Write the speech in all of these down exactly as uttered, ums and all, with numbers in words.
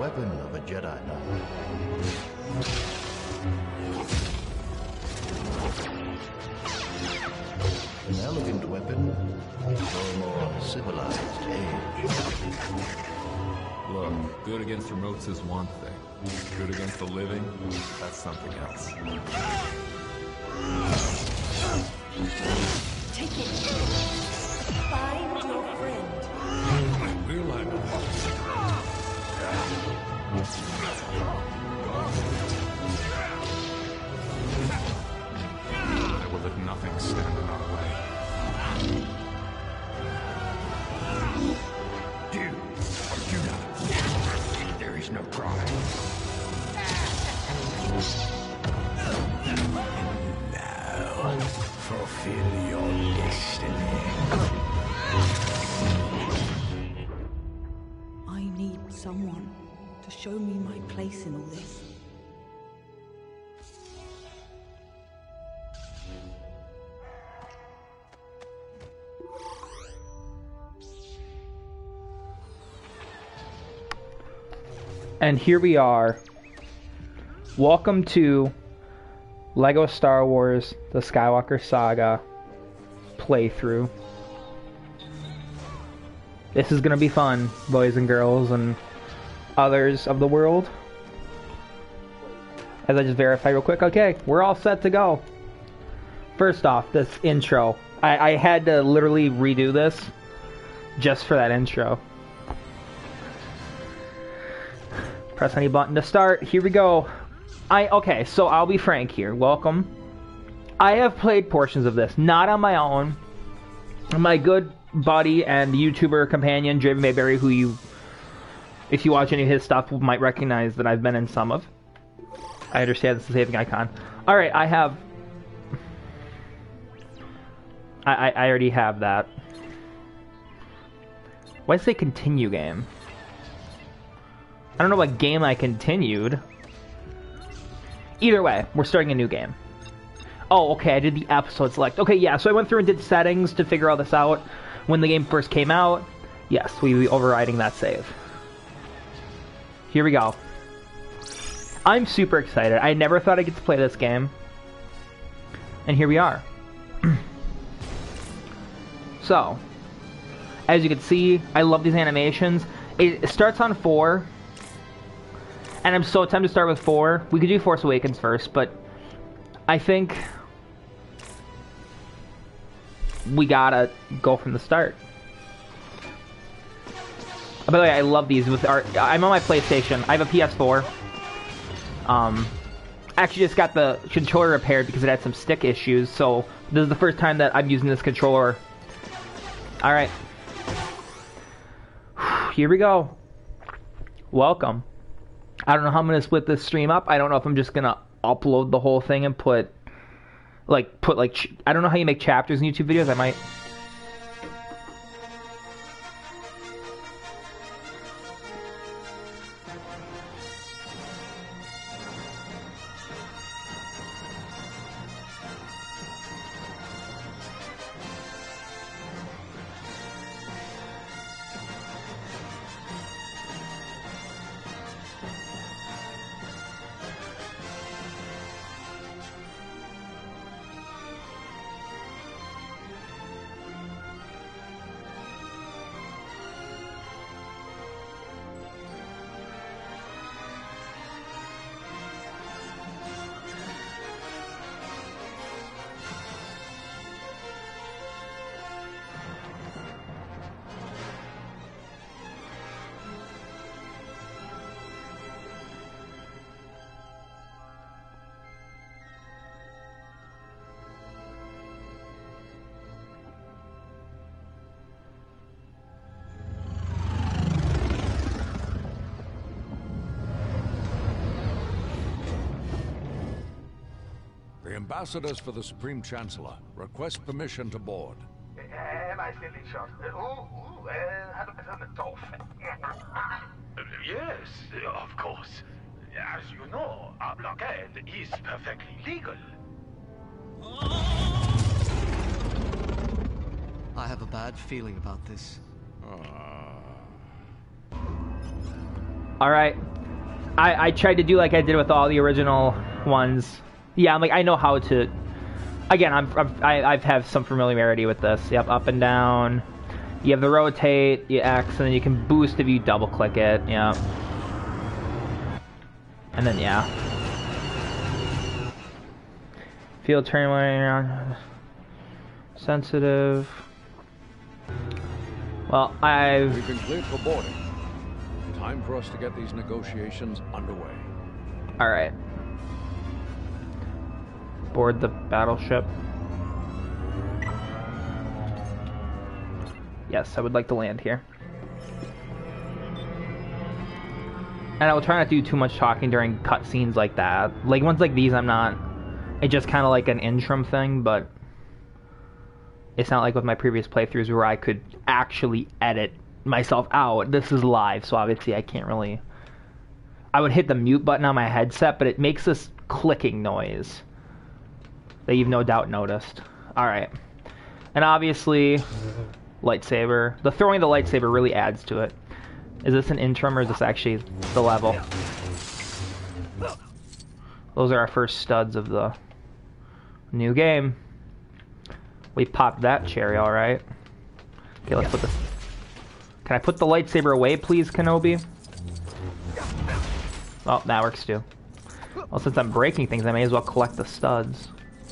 weapon of a Jedi Knight. An elegant weapon for a more civilized age. Look, good against remotes is one thing. Good against the living, that's something else. Take it. Find your friend. Will I I will let nothing stand in our way. Do or do not. There is no crime. Now, fulfill your destiny. I need someone to show me my place in all this. And here we are. Welcome to Lego Star Wars The Skywalker Saga playthrough. This is gonna be fun, boys and girls and others of the world. As I just verify real quick, okay, we're all set to go. First off, this intro. I, I had to literally redo this just for that intro. Press any button to start. Here we go. I okay, so I'll be frank here. Welcome. I have played portions of this, not on my own. My good buddy and YouTuber companion, Draven Mayberry, who you, if you watch any of his stuff, might recognize that I've been in some of. I understand this is a saving icon. Alright, I have... I, I, I already have that. Why does it say continue game? I don't know what game I continued. Either way, we're starting a new game. Oh, okay, I did the episode select. Okay, yeah, so I went through and did settings to figure all this out. When the game first came out, yes, we will be overriding that save. Here we go. I'm super excited. I never thought I'd get to play this game. And here we are. So, as you can see, I love these animations. It starts on four. And I'm so tempted to start with four. We could do Force Awakens first, but I think we gotta go from the start. By the way, I love these with our. I'm on my PlayStation. I have a P S four. Um, actually just got the controller repaired because it had some stick issues. So this is the first time that I'm using this controller. All right, here we go. Welcome. I don't know how I'm gonna split this stream up. I don't know if I'm just gonna upload the whole thing and put, like, put like, ch I don't know how you make chapters in YouTube videos. I might. The ambassadors for the Supreme Chancellor request permission to board. Yes, of course. As you know, our blockade is perfectly legal. I have a bad feeling about this. All right, I, I tried to do like I did with all the original ones. Yeah, I'm like, I know how to... Again, I'm, I'm, I I've have some familiarity with this. Yep, up and down. You have the rotate, you X, and then you can boost if you double click it. Yeah. And then, yeah. Field turn way around. Sensitive. Well, I've... We've been cleared for boarding. Time for us to get these negotiations underway. Alright. Board the battleship. Yes, I would like to land here. And I will try not to do too much talking during cutscenes like that. Like, ones like these, I'm not... It's just kind of like an interim thing, but... It's not like with my previous playthroughs where I could actually edit myself out. This is live, so obviously I can't really... I would hit the mute button on my headset, but it makes this clicking noise that you've no doubt noticed. Alright. And obviously, lightsaber. The throwing the lightsaber really adds to it. Is this an interim or is this actually the level? Those are our first studs of the new game. We popped that cherry, alright. Okay, let's put this... Can I put the lightsaber away, please, Kenobi? Oh, that works too. Well, since I'm breaking things, I may as well collect the studs.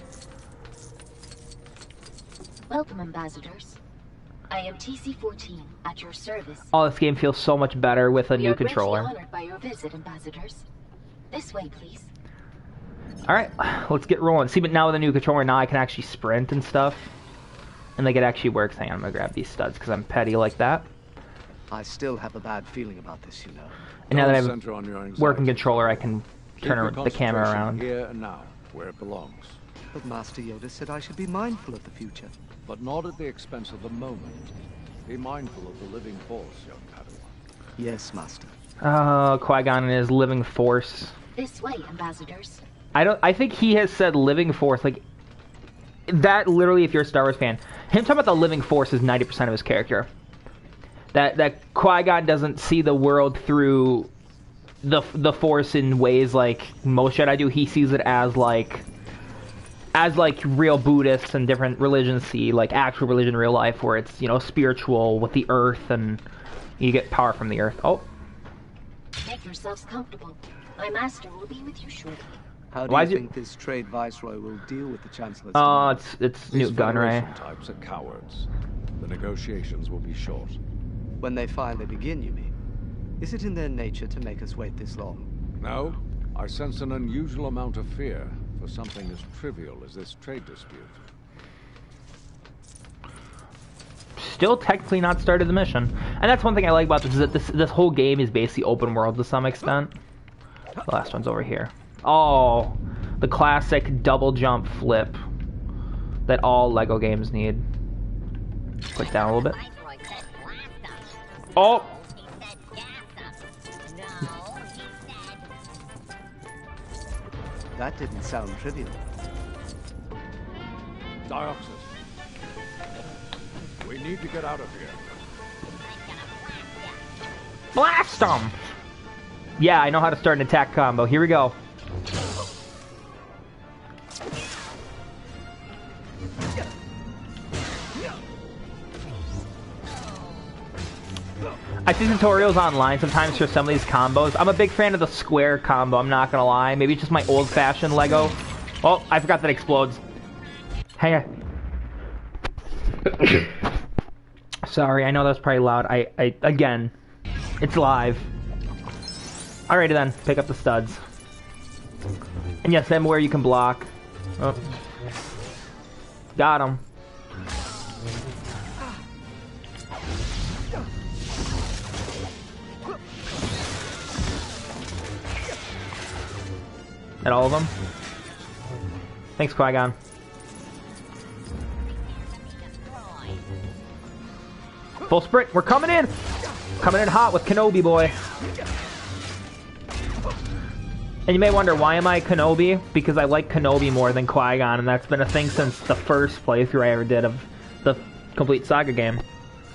Welcome, ambassadors. I am T C fourteen, at your service. Oh, this game feels so much better with a We new are controller. greatly honored by your visit, ambassadors. This way, please. Alright, let's get rolling. See, but now with a new controller, now I can actually sprint and stuff. And like it actually works. Hang on, I'm gonna grab these studs because I'm petty like that. I still have a bad feeling about this, you know. And now that I have Center on your a anxiety. working controller, I can Keep turn your the camera concentration around. Here and now, where it belongs. But Master Yoda said I should be mindful of the future. But not at the expense of the moment. Be mindful of the living force, young Padawan. Yes, Master. Oh, Qui-Gon and his living force. This way, ambassadors. I don't. I think he has said living force like that. Literally, if you're a Star Wars fan, him talking about the living force is ninety percent of his character. That that Qui-Gon doesn't see the world through the the force in ways like most Jedi do. He sees it as like as like real Buddhists and different religions see, like actual religion in real life, where it's, you know, spiritual with the earth and you get power from the earth. Oh. Make yourselves comfortable. My master will be with you shortly. How do Why you is it- think this trade viceroy will deal with the Chancellor's Oh, demands? it's it's These Newt Gunray. Federation types are cowards. The negotiations will be short. When they finally begin, you mean? Is it in their nature to make us wait this long? No, I sense an unusual amount of fear for something as trivial as this trade dispute. Still technically not started the mission, and that's one thing I like about this, is that this this whole game is basically open world to some extent. The last one's over here. Oh, the classic double jump flip that all Lego games need. Click down a little bit. Oh! That didn't sound trivial. Dioxys. We need to get out of here. Blast them! Yeah, I know how to start an attack combo. Here we go. I see tutorials online sometimes for some of these combos. I'm a big fan of the square combo, I'm not gonna lie. Maybe it's just my old-fashioned Lego. Oh, I forgot that explodes. Hang on. Sorry, I know that was probably loud. I, I, again, it's live. Alrighty then, pick up the studs. And yes, I'm aware you can block. Oh. Got him. At all of them? Thanks, Qui-Gon. Full sprint, we're coming in! Coming in hot with Kenobi boy. And you may wonder, why am I Kenobi? Because I like Kenobi more than Qui-Gon, and that's been a thing since the first playthrough I ever did of the complete Saga game.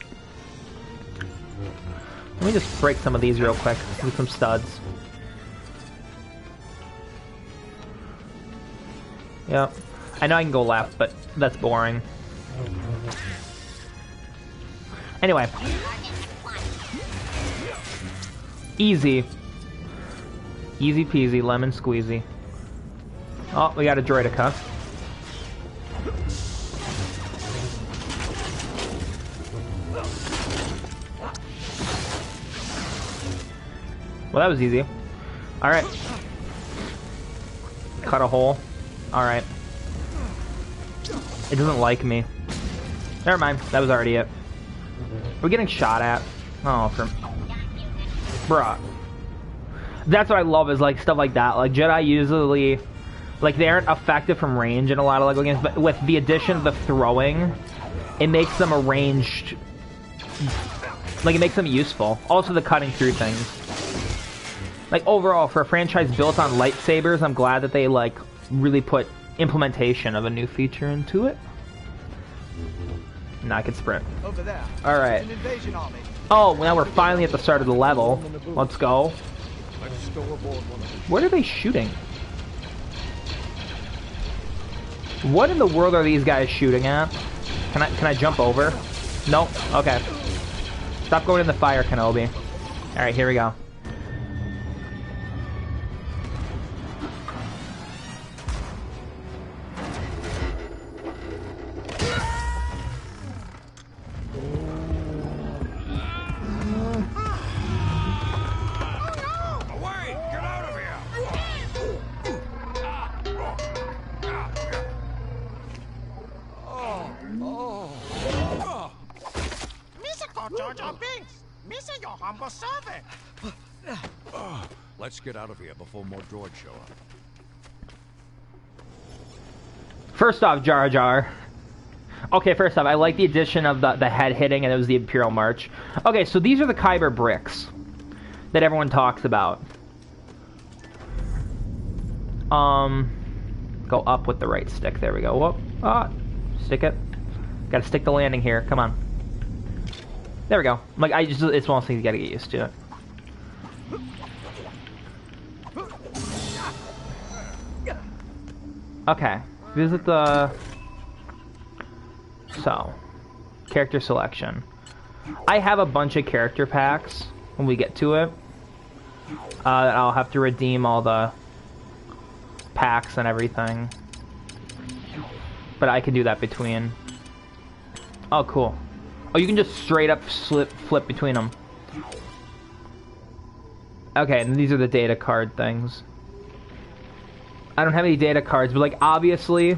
Let me just break some of these real quick. Do some studs. Yep. I know I can go left, but that's boring. Anyway. Easy. Easy peasy, lemon squeezy. Oh, we got a droidica. Well, that was easy. Alright. Cut a hole. Alright. It doesn't like me. Never mind. That was already it. We're getting shot at. Oh, from... Bruh. That's what I love is, like, stuff like that. Like, Jedi usually... Like, they aren't effective from range in a lot of LEGO games, but with the addition of the throwing, it makes them a ranged... Like, it makes them useful. Also, the cutting through things. Like, overall, for a franchise built on lightsabers, I'm glad that they, like, really put implementation of a new feature into it. Now I can sprint. Over there. Alright. An invasion army. Oh, now we're finally at the start of the level. Let's go. What are they shooting? What in the world are these guys shooting at? Can I can I jump over? Nope. Okay. Stop going in the fire, Kenobi. Alright, here we go. Let's get out of here before more droids show up. First off, Jar Jar. Okay, first off, I like the addition of the, the head hitting, and it was the Imperial March. Okay, so these are the Kyber bricks that everyone talks about. Um, go up with the right stick. There we go. Whoop. Ah, stick it. Gotta stick the landing here. Come on. There we go. Like, I just, it's one of those things you gotta get used to it. Okay, visit the... So, character selection. I have a bunch of character packs when we get to it. Uh, I'll have to redeem all the packs and everything. But I can do that between. Oh, cool. Oh, you can just straight up slip, flip between them. Okay, and these are the data card things. I don't have any data cards, but, like, obviously...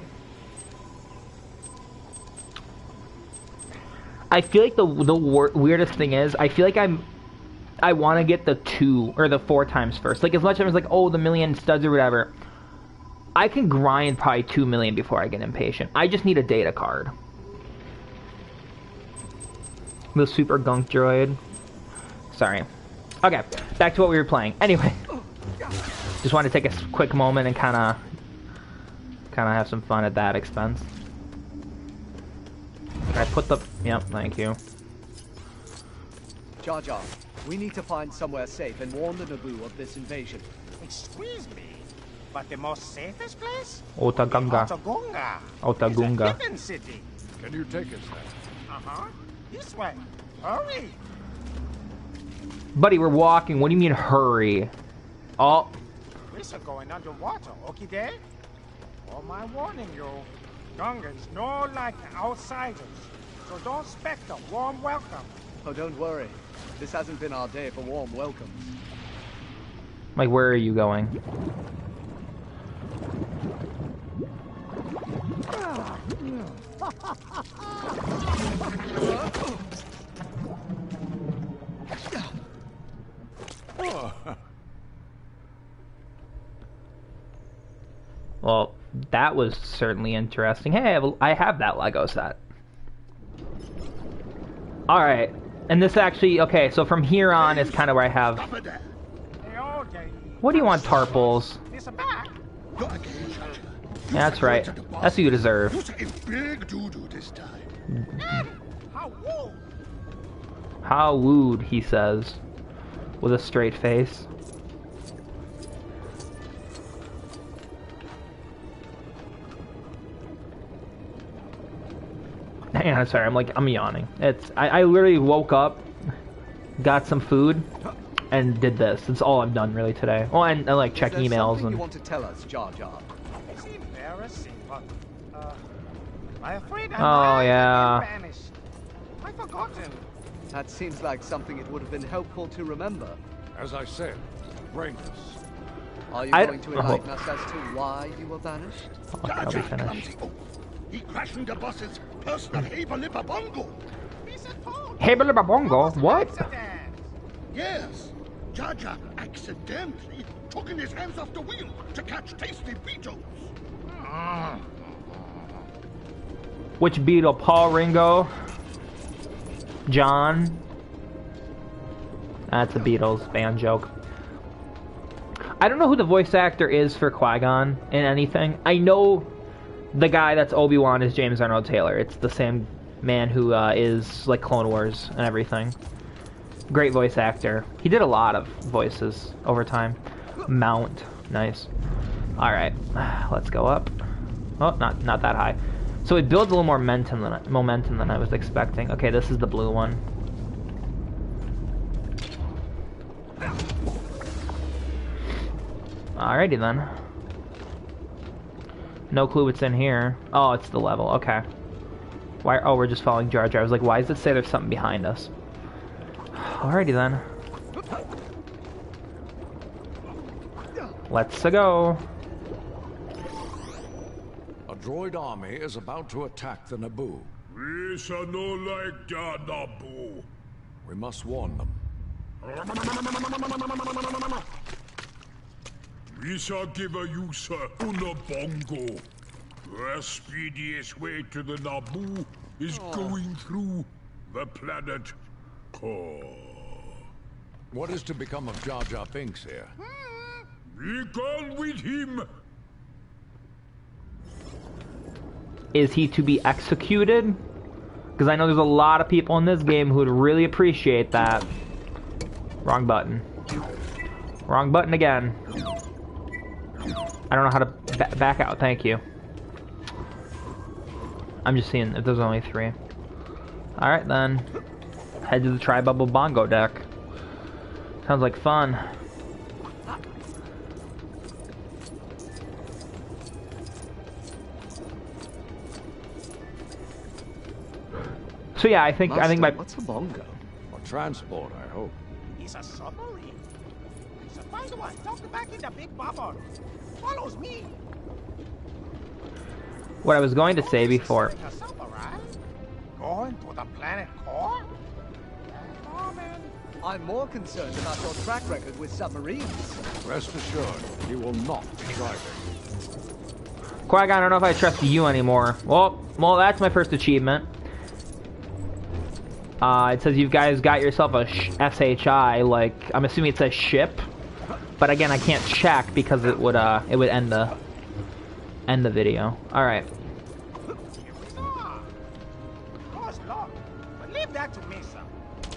I feel like the the weirdest thing is, I feel like I'm... I want to get the two, or the four times first. Like, as much as, like, oh, the million studs or whatever. I can grind probably two million before I get impatient. I just need a data card. The super gunk droid. Sorry. Okay, back to what we were playing. Anyway. Just want to take a quick moment and kind of, kind of have some fun at that expense. Can I put the? Yep, thank you. Jar Jar, we need to find somewhere safe and warn the Naboo of this invasion. Excuse me, but the most safest place? Otagunga. Otagunga. Otagunga. It's a hidden city. Can you take us there? Uh huh. This way. Hurry. Buddy, we're walking. What do you mean, hurry? Oh. We're going underwater, okay there? Oh, my warning you. Gungans no like outsiders, so don't expect a warm welcome. Oh, don't worry. This hasn't been our day for warm welcomes. Like, where are you going? Well, that was certainly interesting. Hey, I have, I have that Lego set. Alright, and this actually, okay, so from here on is kind of where I have... What do you want, Tarples? Yeah, that's right. That's what you deserve. How wooed, he says, with a straight face. Yeah, sorry, I'm like, I'm yawning. It's, I, I literally woke up, got some food, and did this. That's all I've done really today. Well, and, and like check Is there emails something and. you want to tell us, Jar Jar? It's embarrassing, but uh, I'm afraid I'm Oh, not yeah. vanished. I've forgotten. That seems like something it would have been helpful to remember. As I said, brainless. Are you I- going to oh. enlighten us as to why you were vanished? Oh, I'll be finished. He crashed the boss's personal Haberlipper Bongo. Hey, Bongo, what? Yes, Jar Jar accidentally took in his hands off the wheel to catch tasty beetles. Which Beetle? Paul, Ringo, John? That's a Beatles band joke. I don't know who the voice actor is for Qui-Gon in anything. I know the guy that's Obi-Wan is James Arnold Taylor. It's the same man who uh, is like Clone Wars and everything. Great voice actor. He did a lot of voices over time. Mount, nice. All right, let's go up. Oh, not not that high. So it builds a little more momentum than I, momentum than I was expecting. Okay, this is the blue one. Alrighty then. No clue what's in here. Oh, it's the level. Okay. Why? Oh, we're just following Jar Jar. I was like, why does it say there's something behind us? Alrighty then. Let's go. A droid army is about to attack the Naboo. We shall no like the Naboo. We must warn them. We shall give a user una bongo. The speediest way to the Naboo is going through the planet core. What is to become of Jar Jar Binks here? Be gone with him. Is he to be executed? Because I know there's a lot of people in this game who would really appreciate that. Wrong button. Wrong button again. I don't know how to ba back out, thank you. I'm just seeing if there's only three. Alright then. Head to the Tri-Bubble Bongo deck. Sounds like fun. So yeah, I think Master, I think my what's a bongo? A transport, I hope. It's a submarine. So find one. Talk back in the big bubble. Follows me. what I was going to say before. A submarine? Going to the planet core? Oh, man. I'm more concerned about your track record with submarines. Rest assured, you will not be driving. Qui-Gon, I don't know if I trust you anymore. Well, well, that's my first achievement. Uh, it says you guys got yourself a sh S H I, like, I'm assuming it says ship. But again, I can't check because it would, uh, it would end the, end the video. Alright. Course, Lord. But leave that to me, sir.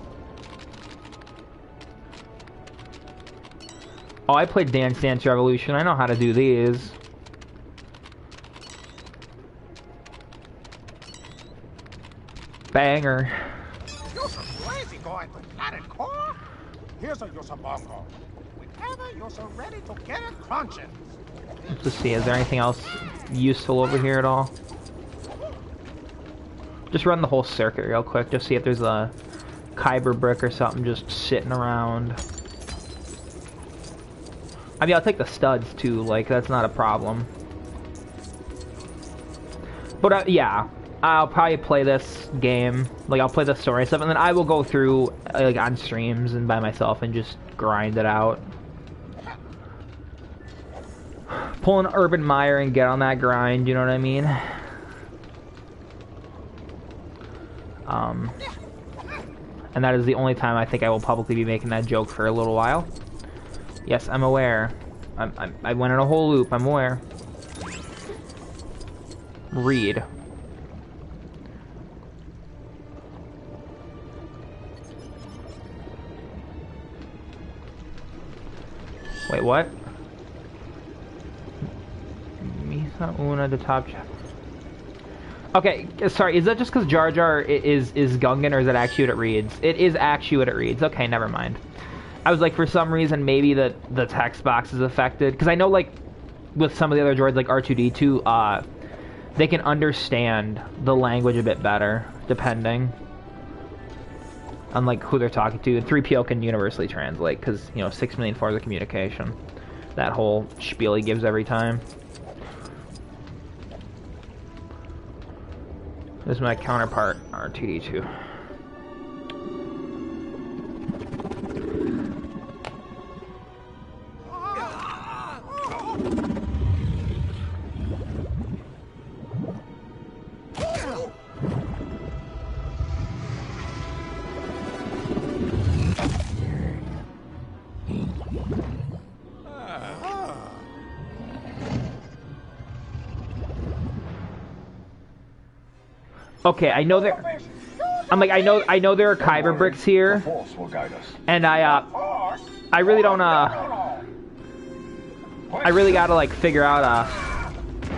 Oh, I played Dance Dance Revolution. I know how to do these. Banger. You're so crazy going to planet core? Here's a Yosabongo. Whenever you're so ready to get it crunching. Let's just see, is there anything else useful over here at all? Just run the whole circuit real quick, just see if there's a Kyber brick or something just sitting around. I mean, I'll take the studs too, like, that's not a problem. But, uh, yeah, I'll probably play this game, like, I'll play the story stuff, and then I will go through, like, on streams and by myself and just grind it out. Pull an Urban Meyer and get on that grind, you know what I mean? Um, and that is the only time I think I will publicly be making that joke for a little while. Yes, I'm aware. I'm, I'm, I went in a whole loop, I'm aware. Read. Wait, what? Misa una the top chapter. Okay, sorry, is that just because Jar Jar is, is Gungan, or is it actually what it reads? It is actually what it reads. Okay, never mind. I was like, for some reason, maybe the, the text box is affected. Because I know, like, with some of the other droids, like R two D two, uh, they can understand the language a bit better, depending on, like, who they're talking to. And three P O can universally translate, because, you know, six million forms of communication. That whole spiel he gives every time. This is my counterpart, R two D two. Okay, I know there. I'm like, I know, I know there are Kyber bricks here, and I, uh, I really don't, uh, I really gotta like figure out, uh.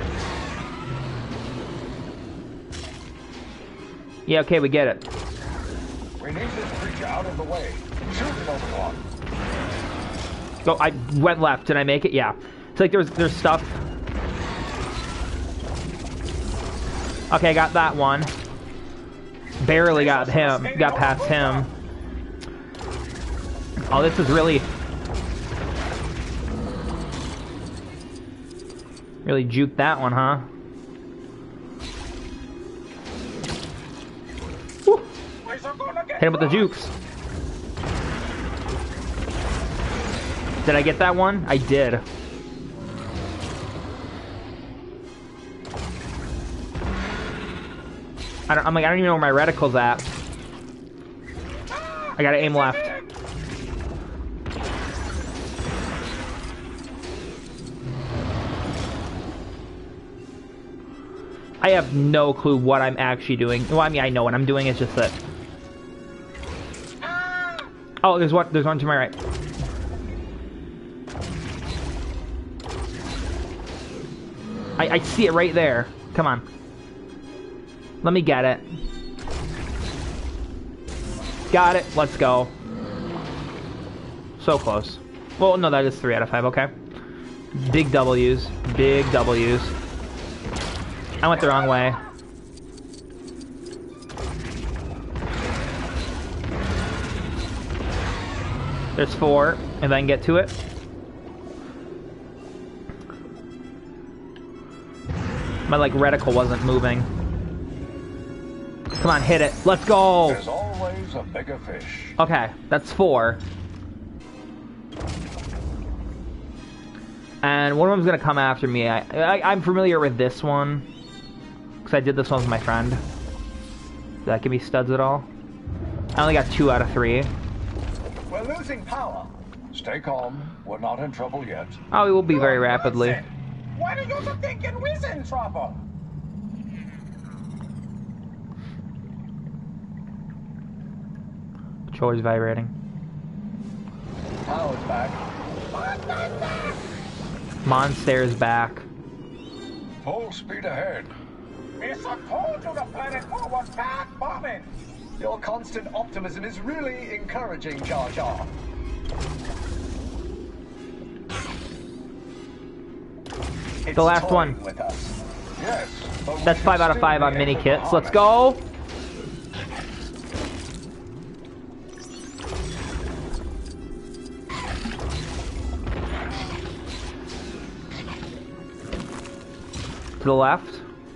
Yeah, okay, we get it. We need this creature out of the way. Shoot it, Obi-Wan. Go. I went left. Did I make it? Yeah. It's like there's there's stuff. Okay, I got that one. Barely got him. Got past him. Oh, this is really... Really juked that one, huh? Woo. Hit him with the jukes. Did I get that one? I did. I don't, I'm like, I don't even know where my reticle's at. I gotta aim left. I have no clue what I'm actually doing. Well, I mean, I know what I'm doing. It's just that. Oh, there's one. There's one to my right. I, I see it right there. Come on. Let me get it. Got it. Let's go. So close. Well, no, that is three out of five. Okay. Big W's. Big W's. I went the wrong way. There's four. If I can get to it. My, like, reticle wasn't moving. Come on, hit it. Let's go. There's always a bigger fish. Okay, that's four. And one of them's gonna come after me. I, I I'm familiar with this one because I did this one with my friend. Did that give me studs at all? I only got two out of three. We're losing power. Stay calm. We're not in trouble yet. Oh, we will be very rapidly. What are you thinking we's in trouble? Controller's vibrating. Power's back. Monster's back. Full speed ahead. I told you the planet was back bombing. Your constant optimism is really encouraging, Jar Jar. It's the last one. With us. Yes, that's five out of five on mini kits. Let's go. To the left.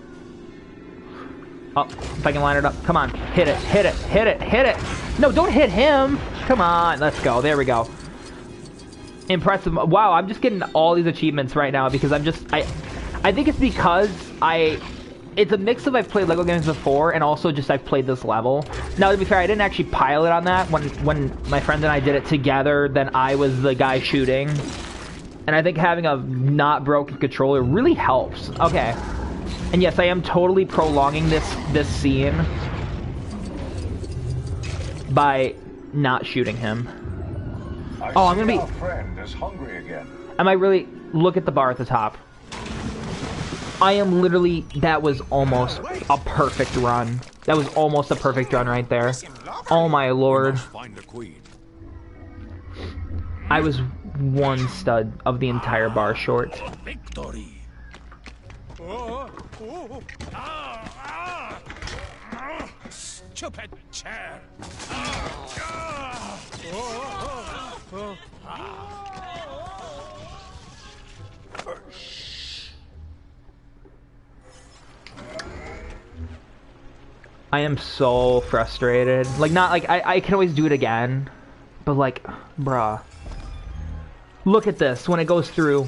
Oh, if I can line it up. Come on. Hit it. Hit it. Hit it. Hit it. No, don't hit him. Come on. Let's go. There we go. Impressive. Wow, I'm just getting all these achievements right now because I'm just... I I think it's because I... It's a mix of I've played LEGO games before and also just I've played this level. Now, to be fair, I didn't actually pilot on that. When, when my friend and I did it together, then I was the guy shooting. And I think having a not broken controller really helps. Okay. And yes, I am totally prolonging this this scene by not shooting him. I oh, I'm gonna be. Our friend is hungry again. I might really look at the bar at the top. I am literally, that was almost a perfect run. That was almost a perfect run right there. Oh my lord. I was one stud of the entire bar short. Victory. Stupid chair. I am so frustrated. Like, not like I, I can always do it again, but like, bruh. Look at this when it goes through.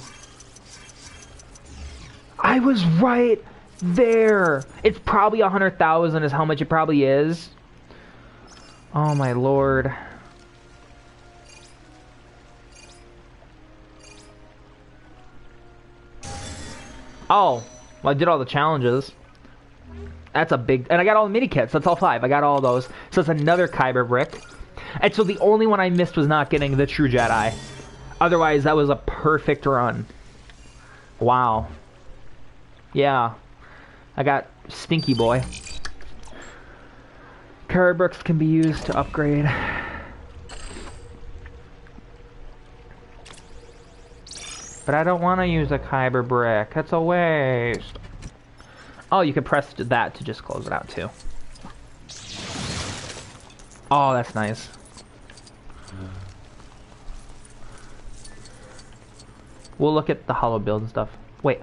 I was right there. It's probably a hundred thousand is how much it probably is. Oh my lord. Oh, well, I did all the challenges. That's a big, and I got all the mini kits. That's all five. I got all those. So it's another Kyber brick. And so the only one I missed was not getting the True Jedi. Otherwise, that was a perfect run. Wow. Yeah. I got Stinky Boy. Kyber bricks can be used to upgrade. But I don't want to use a Kyber brick. That's a waste. Oh, you can press that to just close it out too. Oh, that's nice. We'll look at the hollow build and stuff. Wait.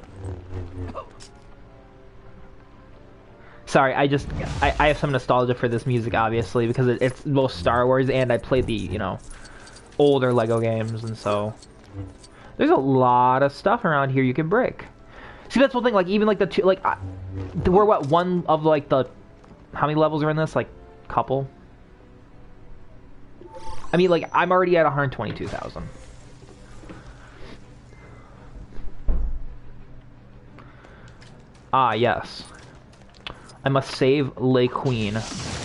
Sorry, I just I, I have some nostalgia for this music, obviously, because it, it's both Star Wars and I played the, you know, older Lego games, and so there's a lot of stuff around here you can break. See, that's one thing. Like, even like the two, like I, we're what one of like the how many levels are in this? Like, couple. I mean, like, I'm already at one hundred twenty-two thousand. Ah, yes. I must save Le Queen.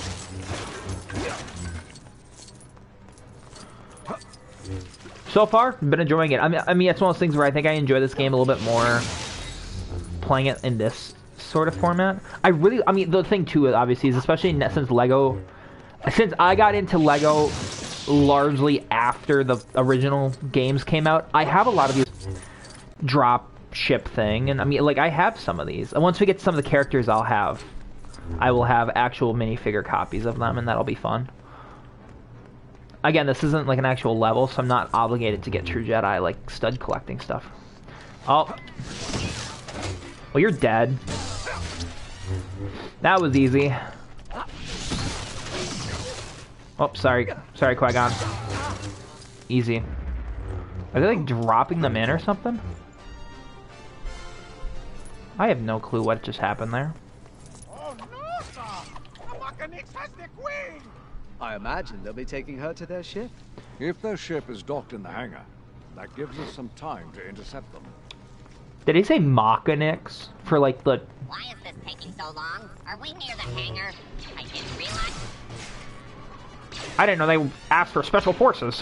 So far, been enjoying it. I mean, I mean, it's one of those things where I think I enjoy this game a little bit more playing it in this sort of format. I really, I mean, the thing too, obviously, is especially since Lego, since I got into Lego largely after the original games came out, I have a lot of these drop ship thing, and I mean, like, I have some of these. And once we get some of the characters, I'll have, I will have actual minifigure copies of them, and that'll be fun. Again, this isn't like an actual level, so I'm not obligated to get True Jedi, like stud collecting stuff. Oh. Well, you're dead. That was easy. Oh, sorry. Sorry, Qui-Gon. Easy. Are they like dropping them in or something? I have no clue what just happened there. Oh no, sir! The Mechanix has the queen! I imagine they'll be taking her to their ship. If their ship is docked in the hangar, that gives us some time to intercept them. Did he say Mechanix for like the... Why is this taking so long? Are we near the hangar? I didn't realize. I didn't know they asked for special forces.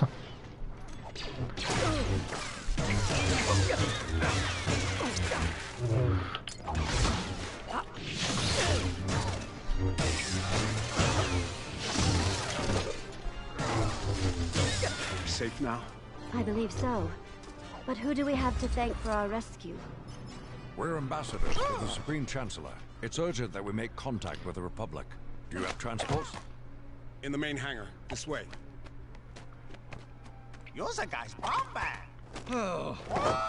Safe now? I believe so. But who do we have to thank for our rescue? We're ambassadors to the Supreme Chancellor. It's urgent that we make contact with the Republic. Do you have transports? In the main hangar. This way. You're the guy's bomb bag.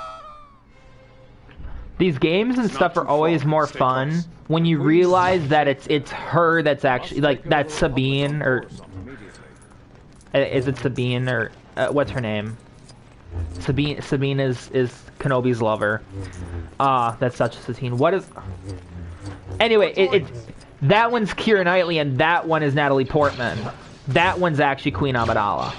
These games and stuff are always more fun when you realize that it's it's her that's actually, like, that's Sabine, or is it Sabine, or uh, what's her name? Sabine Sabine is is Kenobi's lover. Ah, that's such a Satine. What is? Anyway, it, it that one's Keira Knightley and that one is Natalie Portman. That one's actually Queen Amidala.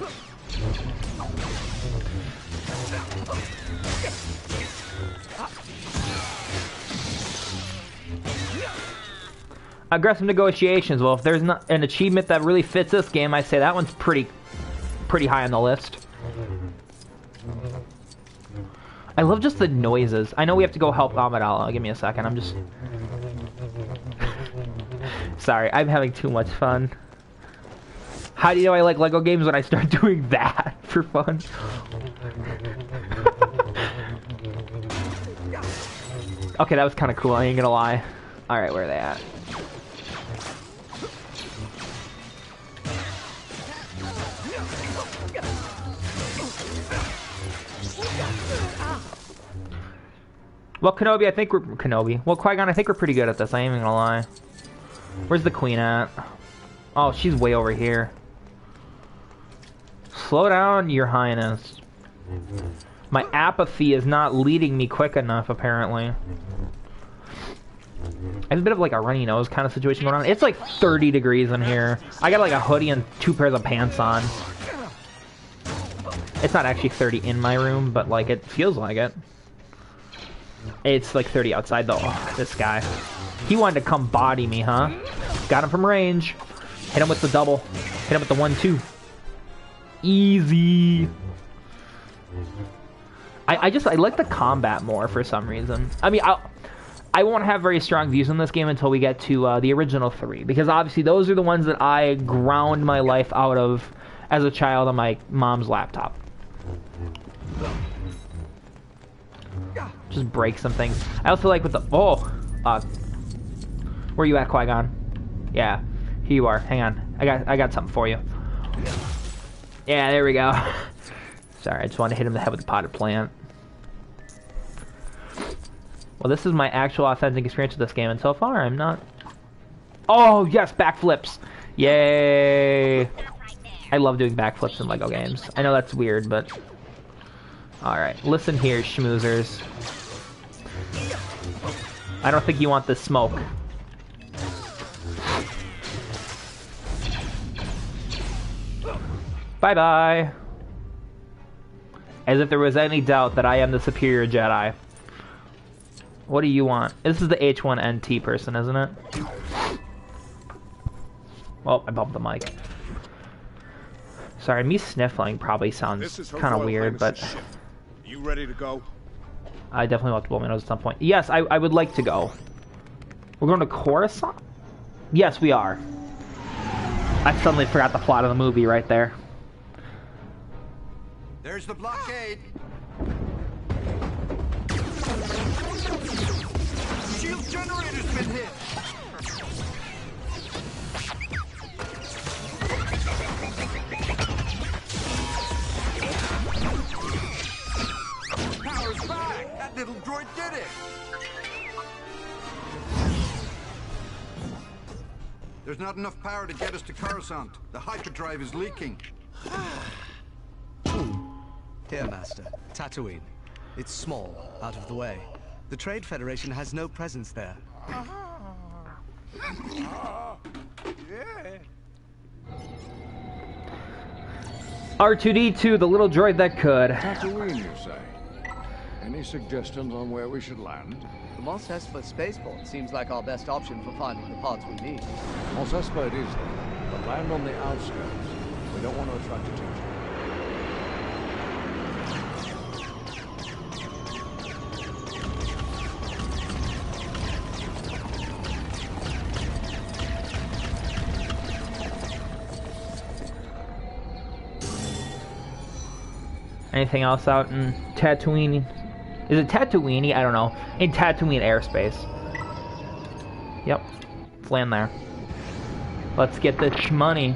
Aggressive negotiations. Well, if there's not an achievement that really fits this game, I say that one's pretty, pretty high on the list. I love just the noises. I know we have to go help Amidala. Give me a second. I'm just... Sorry, I'm having too much fun. How do you know I like Lego games when I start doing that for fun? Okay, that was kind of cool, I ain't gonna lie. Alright, where are they at? Well, Kenobi, I think we're... Kenobi. Well, Qui-Gon, I think we're pretty good at this, I ain't even gonna lie. Where's the Queen at? Oh, she's way over here. Slow down, Your Highness. My apathy is not leading me quick enough, apparently. I have a bit of like a runny nose kind of situation going on. It's like thirty degrees in here. I got like a hoodie and two pairs of pants on. It's not actually thirty in my room, but like it feels like it. It's like thirty outside though. Oh, this guy. He wanted to come body me, huh? Got him from range. Hit him with the double. Hit him with the one, two. Easy. I, I just, I like the combat more for some reason. I mean, I'll, I won't have very strong views on this game until we get to uh, the original three. Because obviously those are the ones that I ground my life out of as a child on my mom's laptop. Just break some things. I also like with the, oh, uh, where you at, Qui-Gon? Yeah, here you are. Hang on, I got I got something for you. Yeah, there we go. Sorry, I just wanted to hit him in the head with the potted plant. Well, this is my actual authentic experience with this game, and so far I'm not. Oh yes, backflips! Yay! I love doing backflips in Lego games. I know that's weird, but all right. Listen here, schmoozers. I don't think you want this smoke. Bye-bye. As if there was any doubt that I am the superior Jedi. What do you want? This is the H one N T person, isn't it? Well, I bumped the mic. Sorry, me sniffling probably sounds kind of weird, but... Are you ready to go? I definitely want to blow my nose at some point. Yes, I, I would like to go. We're going to Coruscant? Yes, we are. I suddenly forgot the plot of the movie right there. There's the blockade. Shield generator's been hit. Power's back. That little droid did it. There's not enough power to get us to Coruscant. The hyperdrive is leaking. Here, Master. Tatooine. It's small, out of the way. The Trade Federation has no presence there. R two D two, the little droid that could. Tatooine, you say? Any suggestions on where we should land? The Mos Espa spaceport seems like our best option for finding the parts we need. Mos Espa it is, then. But land on the outskirts. We don't want to attract attention. Anything else out in Tatooine? Is it Tatooine? I don't know. In Tatooine airspace. Yep. Let's land there. Let's get this money.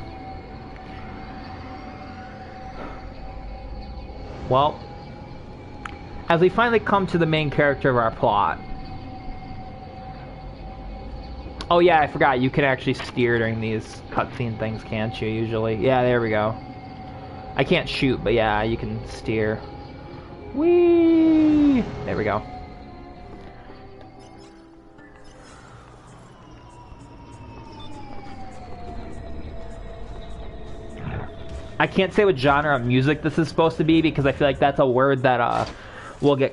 Well, as we finally come to the main character of our plot. Oh yeah, I forgot. You can actually steer during these cutscene things, can't you, usually? Yeah, there we go. I can't shoot, but yeah, you can steer. Whee! There we go. I can't say what genre of music this is supposed to be because I feel like that's a word that uh will get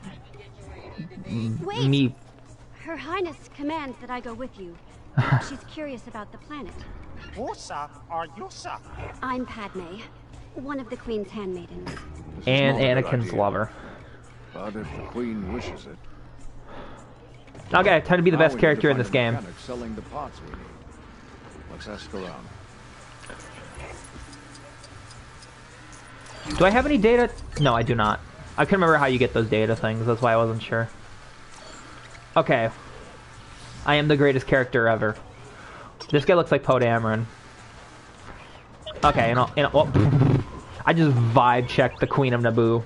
Wait. me. Her Highness commands that I go with you. She's curious about the planet. Ursa or Yusa? I'm Padme, one of the Queen's handmaidens. And Anakin's lover. But if the Queen wishes it. Okay, time to be the Now best we need character to in find this a game. mechanic selling the parts we need. Let's ask around. Do I have any data? No, I do not. I couldn't remember how you get those data things. That's why I wasn't sure. Okay. I am the greatest character ever. This guy looks like Poe Dameron. Okay, and, I'll, and I'll, well, I just vibe checked the Queen of Naboo.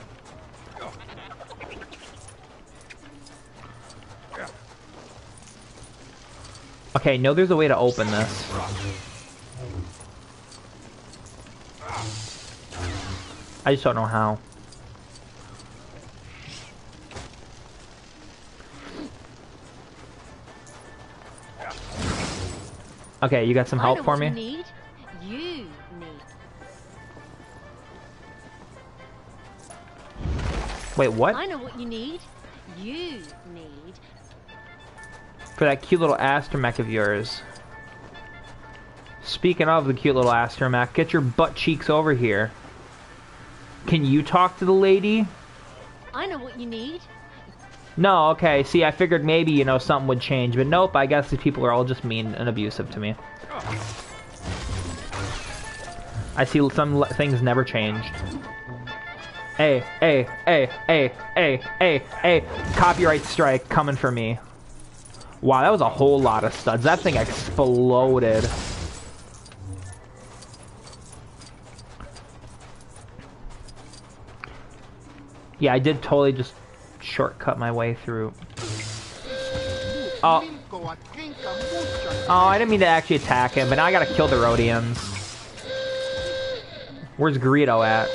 Okay, no, there's a way to open this. I just don't know how. Okay, you got some help for me? You need. You need. Wait, what? I know what you need. You need. For that cute little astromech of yours. Speaking of the cute little astromech, get your butt cheeks over here. Can you talk to the lady? I know what you need. No, okay, see, I figured maybe, you know, something would change, but nope, I guess these people are all just mean and abusive to me. I see some things never changed. Hey, hey, hey, hey, hey, hey, hey, copyright strike coming for me. Wow, that was a whole lot of studs. That thing exploded. Yeah, I did totally just shortcut my way through. Oh. Oh, I didn't mean to actually attack him, but now I gotta kill the Rhodians. Where's Greedo at?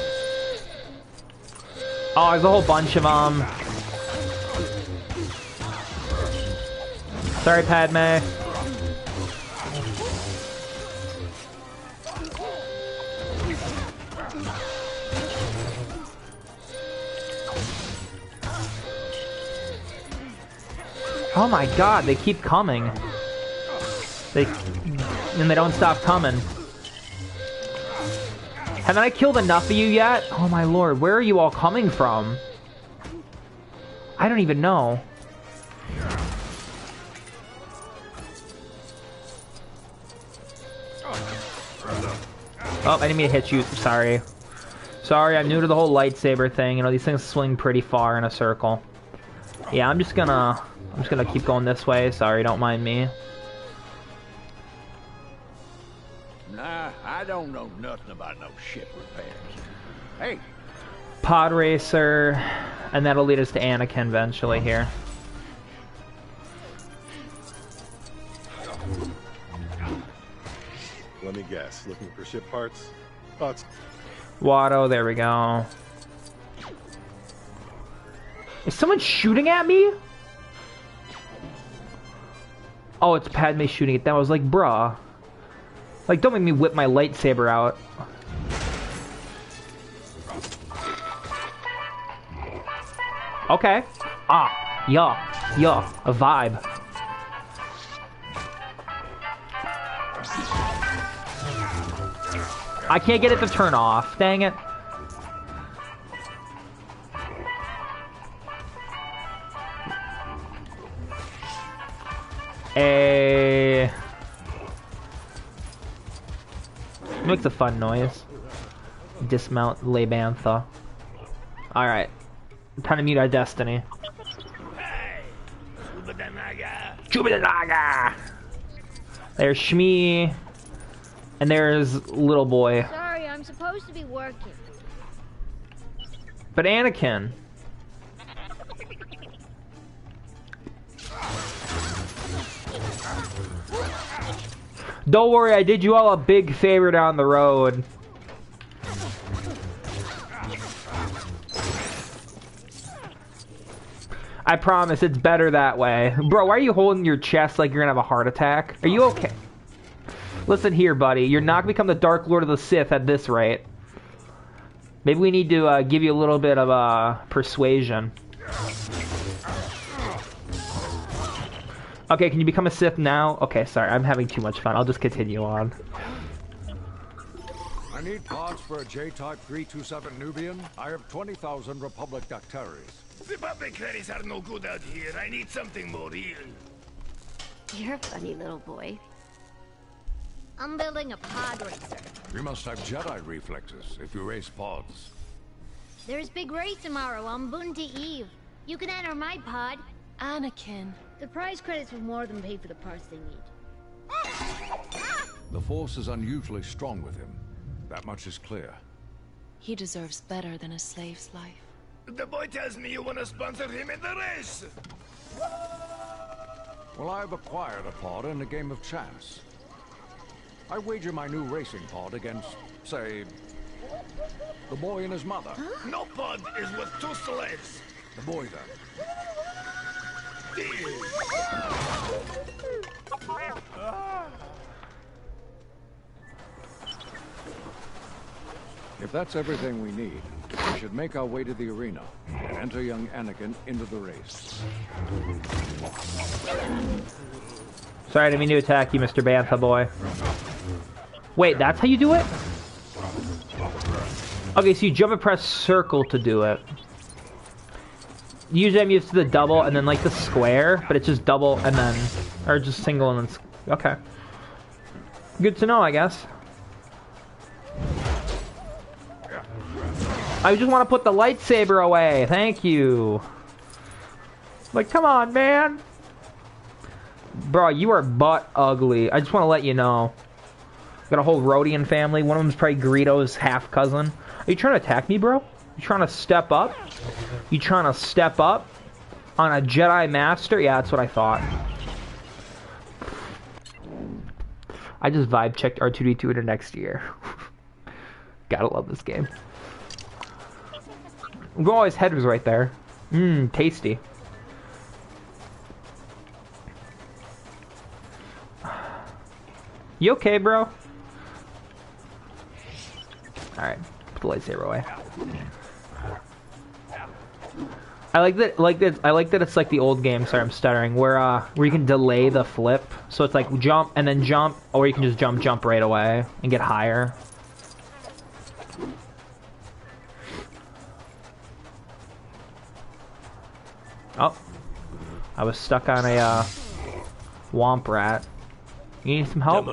Oh, there's a whole bunch of them. Sorry, Padme. Oh my god, they keep coming. They... and they don't stop coming. Haven't I killed enough of you yet? Oh my lord, where are you all coming from? I don't even know. Oh, I didn't mean to hit you. Sorry. Sorry, I'm new to the whole lightsaber thing. You know, these things swing pretty far in a circle. Yeah, I'm just gonna... I'm just gonna keep going this way. Sorry, don't mind me. Nah, I don't know nothing about no ship repairs. Hey. Pod Racer, and that'll lead us to Anakin eventually here. Let me guess. Looking for ship parts? Thoughts? Watto, there we go. Is someone shooting at me? Oh, it's Padme shooting at them. I was like, bruh. Like, don't make me whip my lightsaber out. Okay. Ah, yeah, yeah, a vibe. I can't get it to turn off. Dang it. A makes a fun noise. Dismount lay bantha. Alright. Time to meet our destiny. Chubidanaga! There's Shmi. And there's little boy. Sorry, I'm supposed to be working. But Anakin. Don't worry, I did you all a big favor down the road. I promise it's better that way. Bro, why are you holding your chest like you're gonna have a heart attack? Are you okay? Listen here, buddy. You're not gonna become the Dark Lord of the Sith at this rate. Maybe we need to uh, give you a little bit of uh, persuasion. Okay, can you become a Sith now? Okay, sorry, I'm having too much fun. I'll just continue on. I need parts for a J-Type three two seven Nubian. I have twenty thousand Republic Dactaries. The public credits are no good out here. I need something more real. You're a funny little boy. I'm building a pod racer. You must have Jedi reflexes if you race pods. There's big race tomorrow on Bunty Eve. You can enter my pod. Anakin. The prize credits will more than pay for the parts they need. The Force is unusually strong with him. That much is clear. He deserves better than a slave's life. The boy tells me you want to sponsor him in the race. Well, I've acquired a pod in a game of chance. I wager my new racing pod against, say, the boy and his mother. Huh? No pod is worth two slaves. The boy, then. If that's everything we need, we should make our way to the arena and enter young Anakin into the race. Sorry, I didn't mean to attack you, Mister Bantha boy. Wait, that's how you do it? Okay, so you jump and press circle to do it. Usually I'm used to the double and then like the square, but it's just double and then, or just single and then, okay. Good to know, I guess. I just want to put the lightsaber away, thank you. Like, come on, man. Bro, you are butt ugly. I just want to let you know. Got a whole Rodian family. One of them's probably Greedo's half cousin. Are you trying to attack me, bro? You trying to step up? You trying to step up on a Jedi Master? Yeah, that's what I thought. I just vibe checked R two D two into next year. Gotta love this game. Oh, his head was right there. Mmm, tasty. You okay, bro? Alright, put the lightsaber away. I like that. Like that. I like that it's like the old game. Sorry, I'm stuttering. Where uh, where you can delay the flip, so it's like jump and then jump, or you can just jump, jump right away and get higher. Oh, I was stuck on a uh, womp rat. You need some help?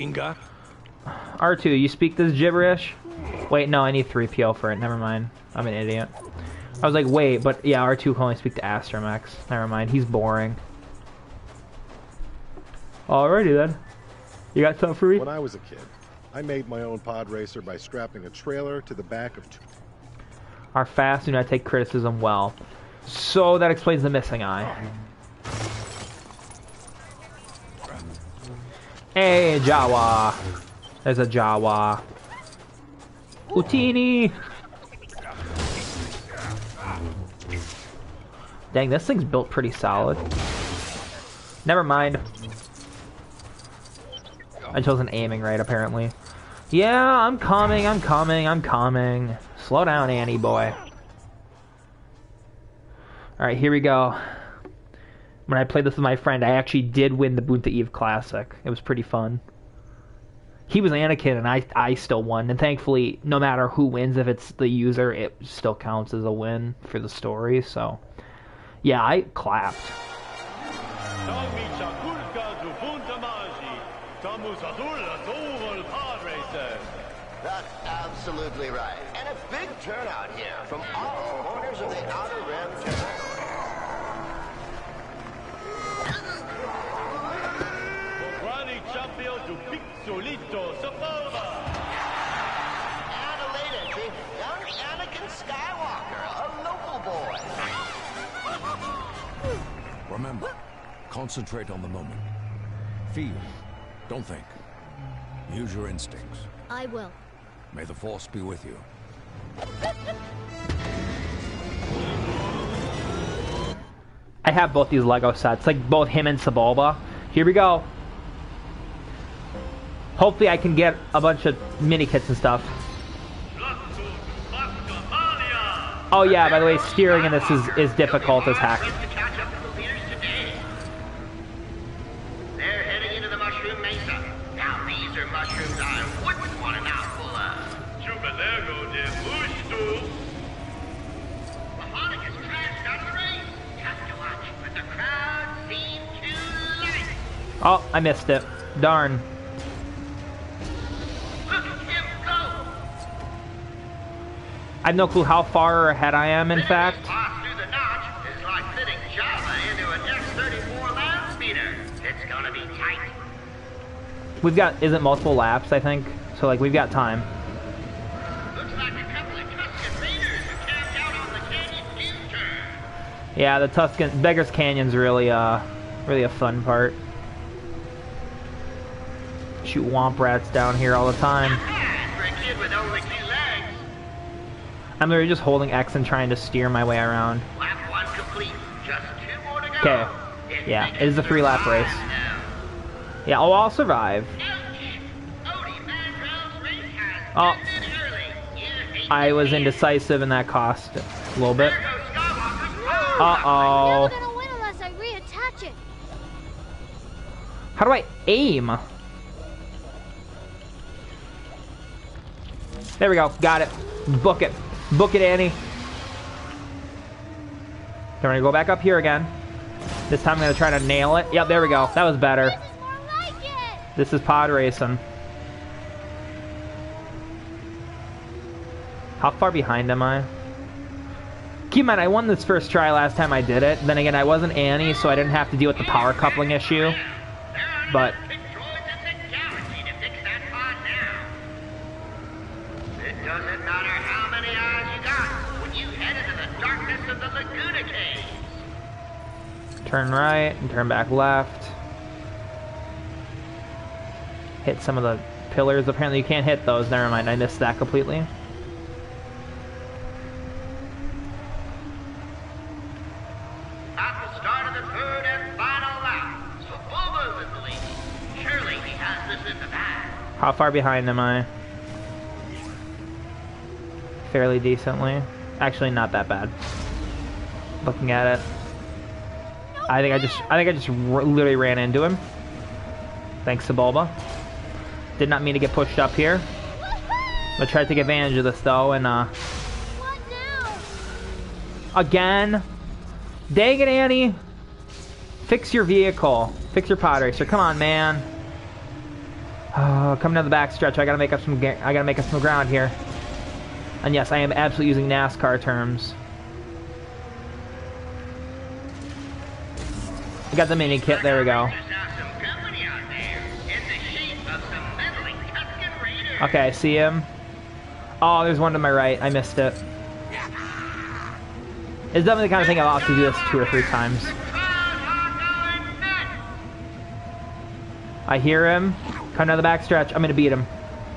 R two, you speak this gibberish? Wait, no, I need three P O for it. Never mind. I'm an idiot. I was like, wait, but yeah, R two can only speak to Astromex. Never mind, he's boring. Alrighty then. You got something for me? When I was a kid, I made my own pod racer by strapping a trailer to the back of two. Our fast do not take criticism well. So that explains the missing eye. Hey, Jawa. There's a Jawa. Utini. Dang, this thing's built pretty solid. Never mind. I just wasn't aiming right, apparently. Yeah, I'm coming, I'm coming, I'm coming. Slow down, Annie boy. Alright, here we go. When I played this with my friend, I actually did win the Bunta Eve Classic. It was pretty fun. He was Anakin, and I, I still won. And thankfully, no matter who wins, if it's the user, it still counts as a win for the story. So, yeah, I clapped. That's absolutely right. And a big turnout here from all corners of the Outer Rim territory. And a late entry, young Anakin Skywalker, a local boy. Remember, concentrate on the moment. Feel, don't think. Use your instincts. I will. May the Force be with you. I have both these Lego sets, like both him and Sebulba. Here we go. Hopefully I can get a bunch of mini kits and stuff. Oh yeah, by the way, steering in this is, is difficult as heck. They're heading into the Mushroom Mesa. Now these are mushrooms I wouldn't want a mouthful of. Oh, I missed it. Darn. I have no clue how far ahead I am, in fact. We've got, isn't multiple laps, I think? So, like, we've got time. Yeah, the Tuscan, Beggar's Canyon's really, uh, really a fun part. Shoot womp rats down here all the time. I'm literally just holding X and trying to steer my way around. Okay. Yeah, it is a three lap race. Yeah, oh, I'll survive. Oh. I was indecisive and that cost a little bit. Uh-oh. How do I aim? There we go. Got it. Book it. Book it, Annie. Then we're gonna go back up here again. This time I'm gonna try to nail it. Yep, there we go. That was better. This is more like it. This is pod racing. How far behind am I? Keep in mind, I won this first try last time I did it. Then again, I wasn't Annie, so I didn't have to deal with the power coupling issue. But turn right and turn back left. Hit some of the pillars. Apparently you can't hit those. Never mind, I missed that completely. At the start of the third and final lap, so Boba is the lead. Surely he has this in the bag. How far behind am I? Fairly decently. Actually, not that bad. Looking at it. I think I just, I think I just r literally ran into him. Thanks to Bulba. Did not mean to get pushed up here. I tried to take advantage of this though, and uh. Again. Dang it, Annie. Fix your vehicle. Fix your pod racer. Come on, man. Oh, coming down the back stretch. I gotta make up some. I gotta make up some ground here. And yes, I am absolutely using NASCAR terms. I got the mini kit, there we go. Okay, I see him. Oh, there's one to my right. I missed it. It's definitely the kind of thing I'll have to do this two or three times. I hear him. Come down the back stretch. I'm gonna beat him.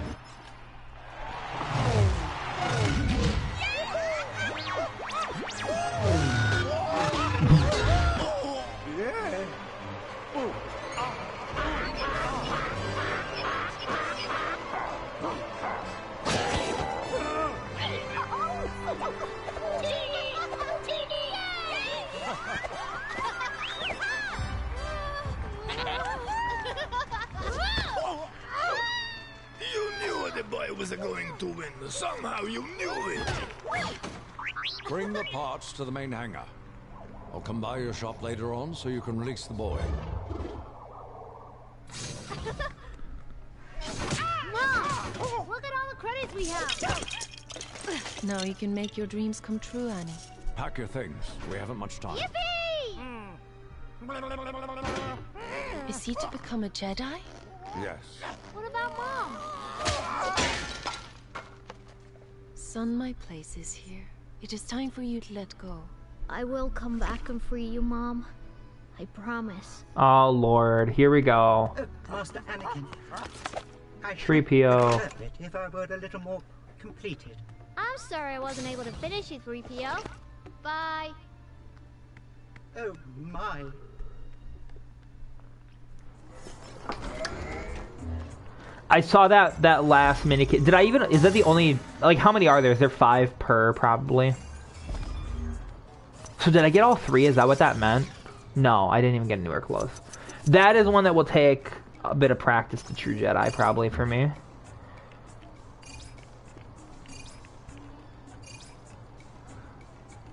Bring the parts to the main hangar. I'll come by your shop later on so you can release the boy. Mom! Look at all the credits we have! Now you can make your dreams come true, Annie. Pack your things. We haven't much time. Yippee! Is he to become a Jedi? Yes. What about Mom? Son, my place is here. It is time for you to let go. I will come back and free you, Mom. I promise. Oh, Lord. Here we go. Oh, Master Anakin. I three P O. If I were a little more completed. I'm sorry I wasn't able to finish you, three P O. Bye. Oh, my. I saw that that last mini kit. Did I even? Is that the only? Like, how many are there? Is there five per probably? So did I get all three? Is that what that meant? No, I didn't even get anywhere close. That is one that will take a bit of practice to True Jedi probably for me.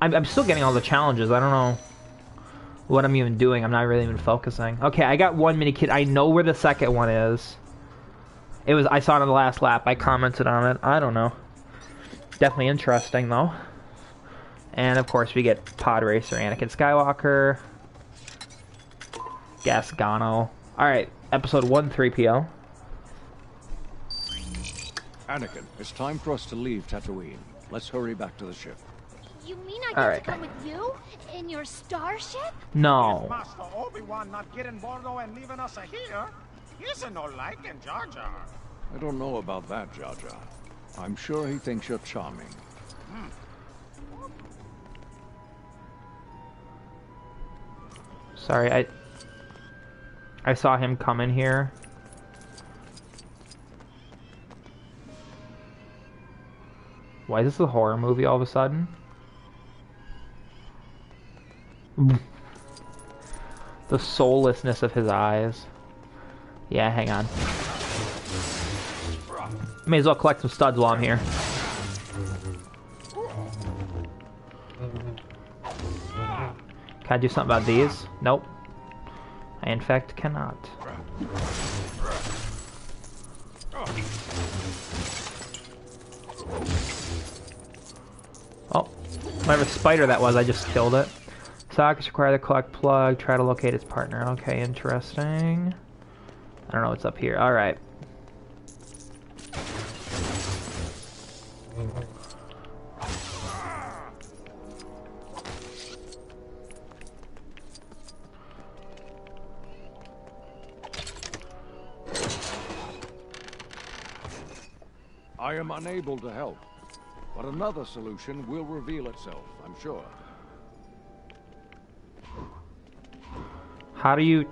I'm, I'm still getting all the challenges. I don't know what I'm even doing. I'm not really even focusing. Okay, I got one mini kit. I know where the second one is. It was I saw it on the last lap. I commented on it. I don't know. Definitely interesting though. And of course we get Pod Racer, Anakin Skywalker, Gasgano. Alright, episode one three P O. Anakin, it's time for us to leave Tatooine. Let's hurry back to the ship. You mean I get All to right. come with you? In your starship? No. Master Obi-Wan not getting Bordo and leaving us here. He's a no liking Jar Jar. I don't know about that, Jar Jar. I'm sure he thinks you're charming. Hmm. Sorry, I I saw him come in here. Why is this a horror movie all of a sudden? The soullessness of his eyes. Yeah, hang on. May as well collect some studs while I'm here. Can I do something about these? Nope. I in fact cannot. Oh, whatever spider that was, I just killed it. Sockets require the collect plug, try to locate its partner. Okay, interesting. I don't know what's up here. Alright. I am unable to help, but another solution will reveal itself, I'm sure. How do you...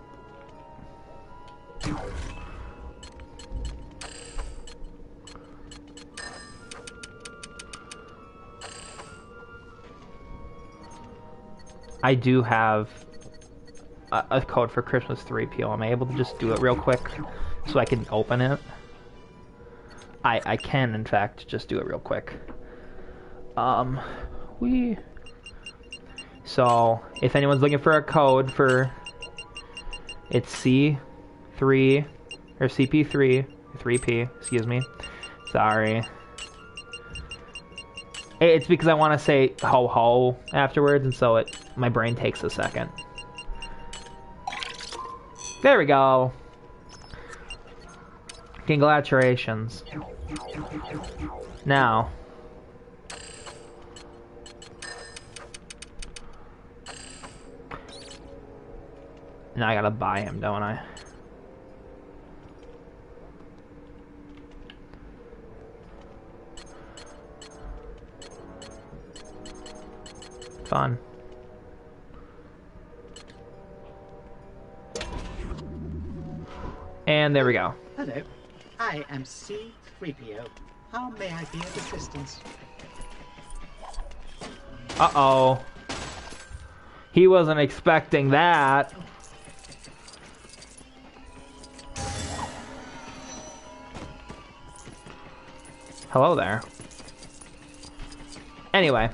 I do have a, a code for Christmas three P O. Am I able to just do it real quick so I can open it? I, I can, in fact, just do it real quick. Um, we... So, if anyone's looking for a code for... It's C three, or C P three, three P, excuse me. Sorry. It's because I want to say ho-ho afterwards, and so it my brain takes a second. There we go. Congratulations. Now. Now I gotta buy him, don't I? Fun. And there we go. Hello, I am C three P O. How may I be of assistance? Uh-oh. He wasn't expecting that. Hello there. Anyway.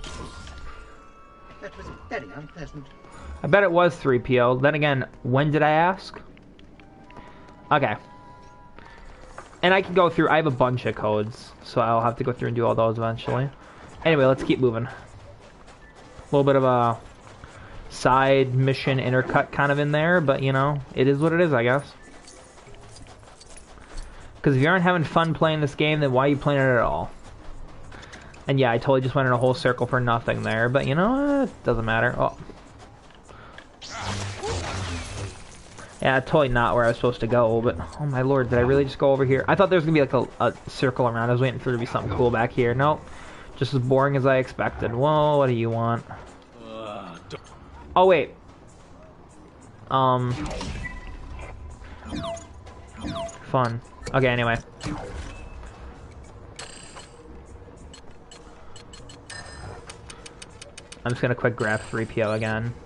That was very unpleasant. I bet it was three P O. Then again, when did I ask? Okay. And I can go through, I have a bunch of codes, so I'll have to go through and do all those eventually. Anyway, let's keep moving. A little bit of a side mission intercut kind of in there, but you know, it is what it is, I guess. Because if you aren't having fun playing this game, then why are you playing it at all? And yeah, I totally just went in a whole circle for nothing there, but you know, it doesn't matter. Oh. Yeah, totally not where I was supposed to go, but oh my lord, did I really just go over here? I thought there was gonna be like a, a circle around. I was waiting for there to be something cool back here. Nope. Just as boring as I expected. Whoa, what do you want? Oh, wait. Um. Fun. Okay, anyway. I'm just gonna quick grab three P O again.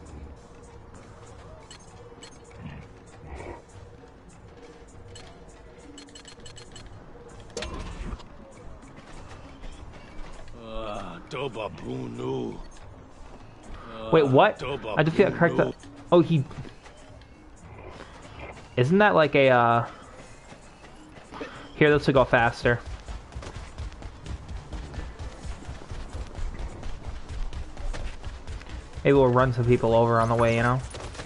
Toba Bunu. Wait, what? I defeat correct that. Oh, he. Isn't that like a, uh... Here, this will go faster. Maybe we'll run some people over on the way, you know?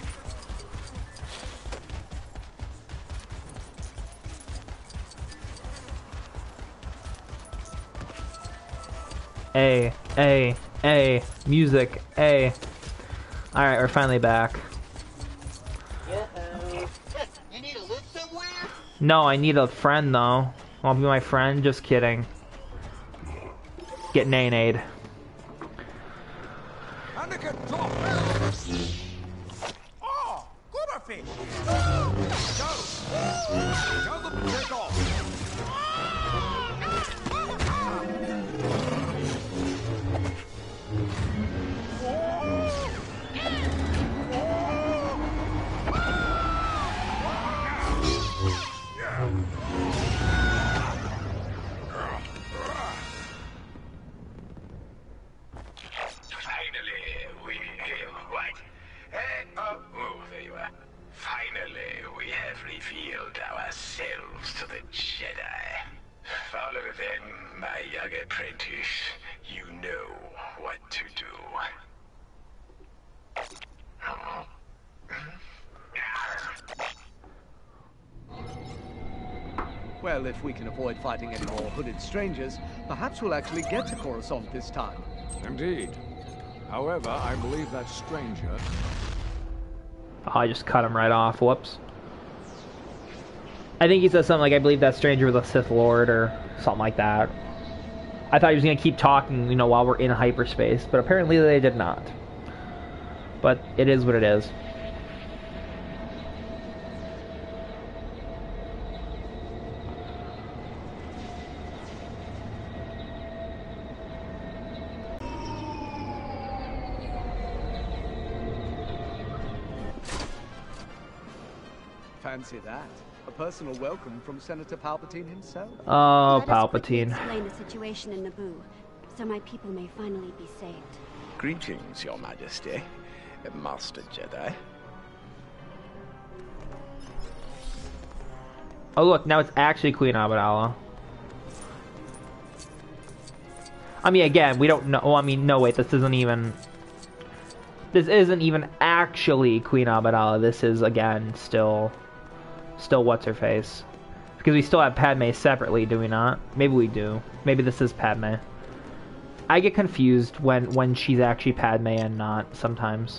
A, A, A, music, A. Alright, we're finally back. You need to live somewhere? No, I need a friend though. Want to be my friend? Just kidding. Get nay-nayed. Oh, Gooberfish! Go! Tell them to take off! Revealed ourselves to the Jedi. Follow them, my young apprentice. You know what to do. Well, if we can avoid fighting any more hooded strangers, perhaps we'll actually get to Coruscant this time. Indeed. However, I believe that stranger... Oh, I just cut him right off. Whoops. I think he said something like, I believe that stranger was a Sith Lord or something like that. I thought he was going to keep talking, you know, while we're in hyperspace, but apparently they did not. But it is what it is. Fancy that. A personal welcome from Senator Palpatine himself. Oh, Let us quickly Palpatine. explain the situation in Naboo, so my people may finally be saved. Greetings, Your Majesty, Master Jedi. Oh, look, now it's actually Queen Amidala. I mean, again, we don't know. Oh, I mean, no, wait, this isn't even... This isn't even actually Queen Amidala. This is, again, still... Still what's-her-face. Because we still have Padme separately, do we not? Maybe we do. Maybe this is Padme. I get confused when, when she's actually Padme and not, sometimes.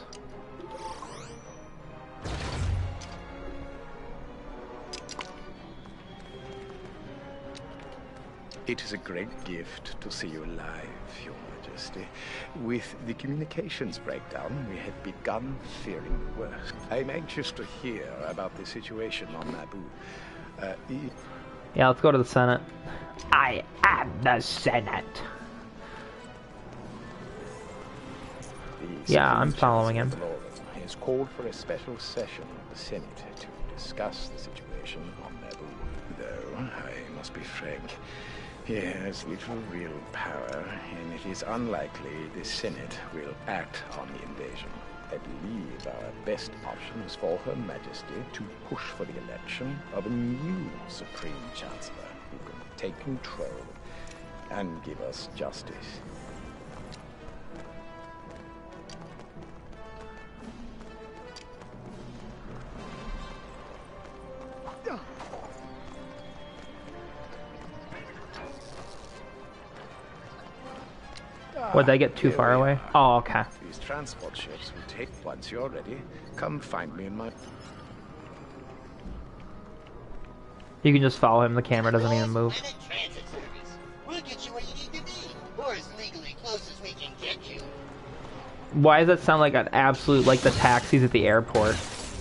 It is a great gift to see you alive, Your Majesty. With the communications breakdown, we had begun fearing the worst. I'm anxious to hear about the situation on Naboo. Uh, e yeah, let's go to the Senate. I am the Senate. The Yeah, I'm following him. He has called for a special session of the Senate to discuss the situation on Naboo. Though, I must be frank, he has little real power, and it is unlikely the Senate will act on the invasion. I believe our best option is for Her Majesty to push for the election of a new Supreme Chancellor who can take control and give us justice. Would they get too far away? Oh, okay. These transport ships will take once you're ready. Come find me in my... You can just follow him. The camera doesn't even move. Transit service. We'll get you where you need to be, or as legally close as we can get you. Why does that sound like an absolute, like the taxis at the airport?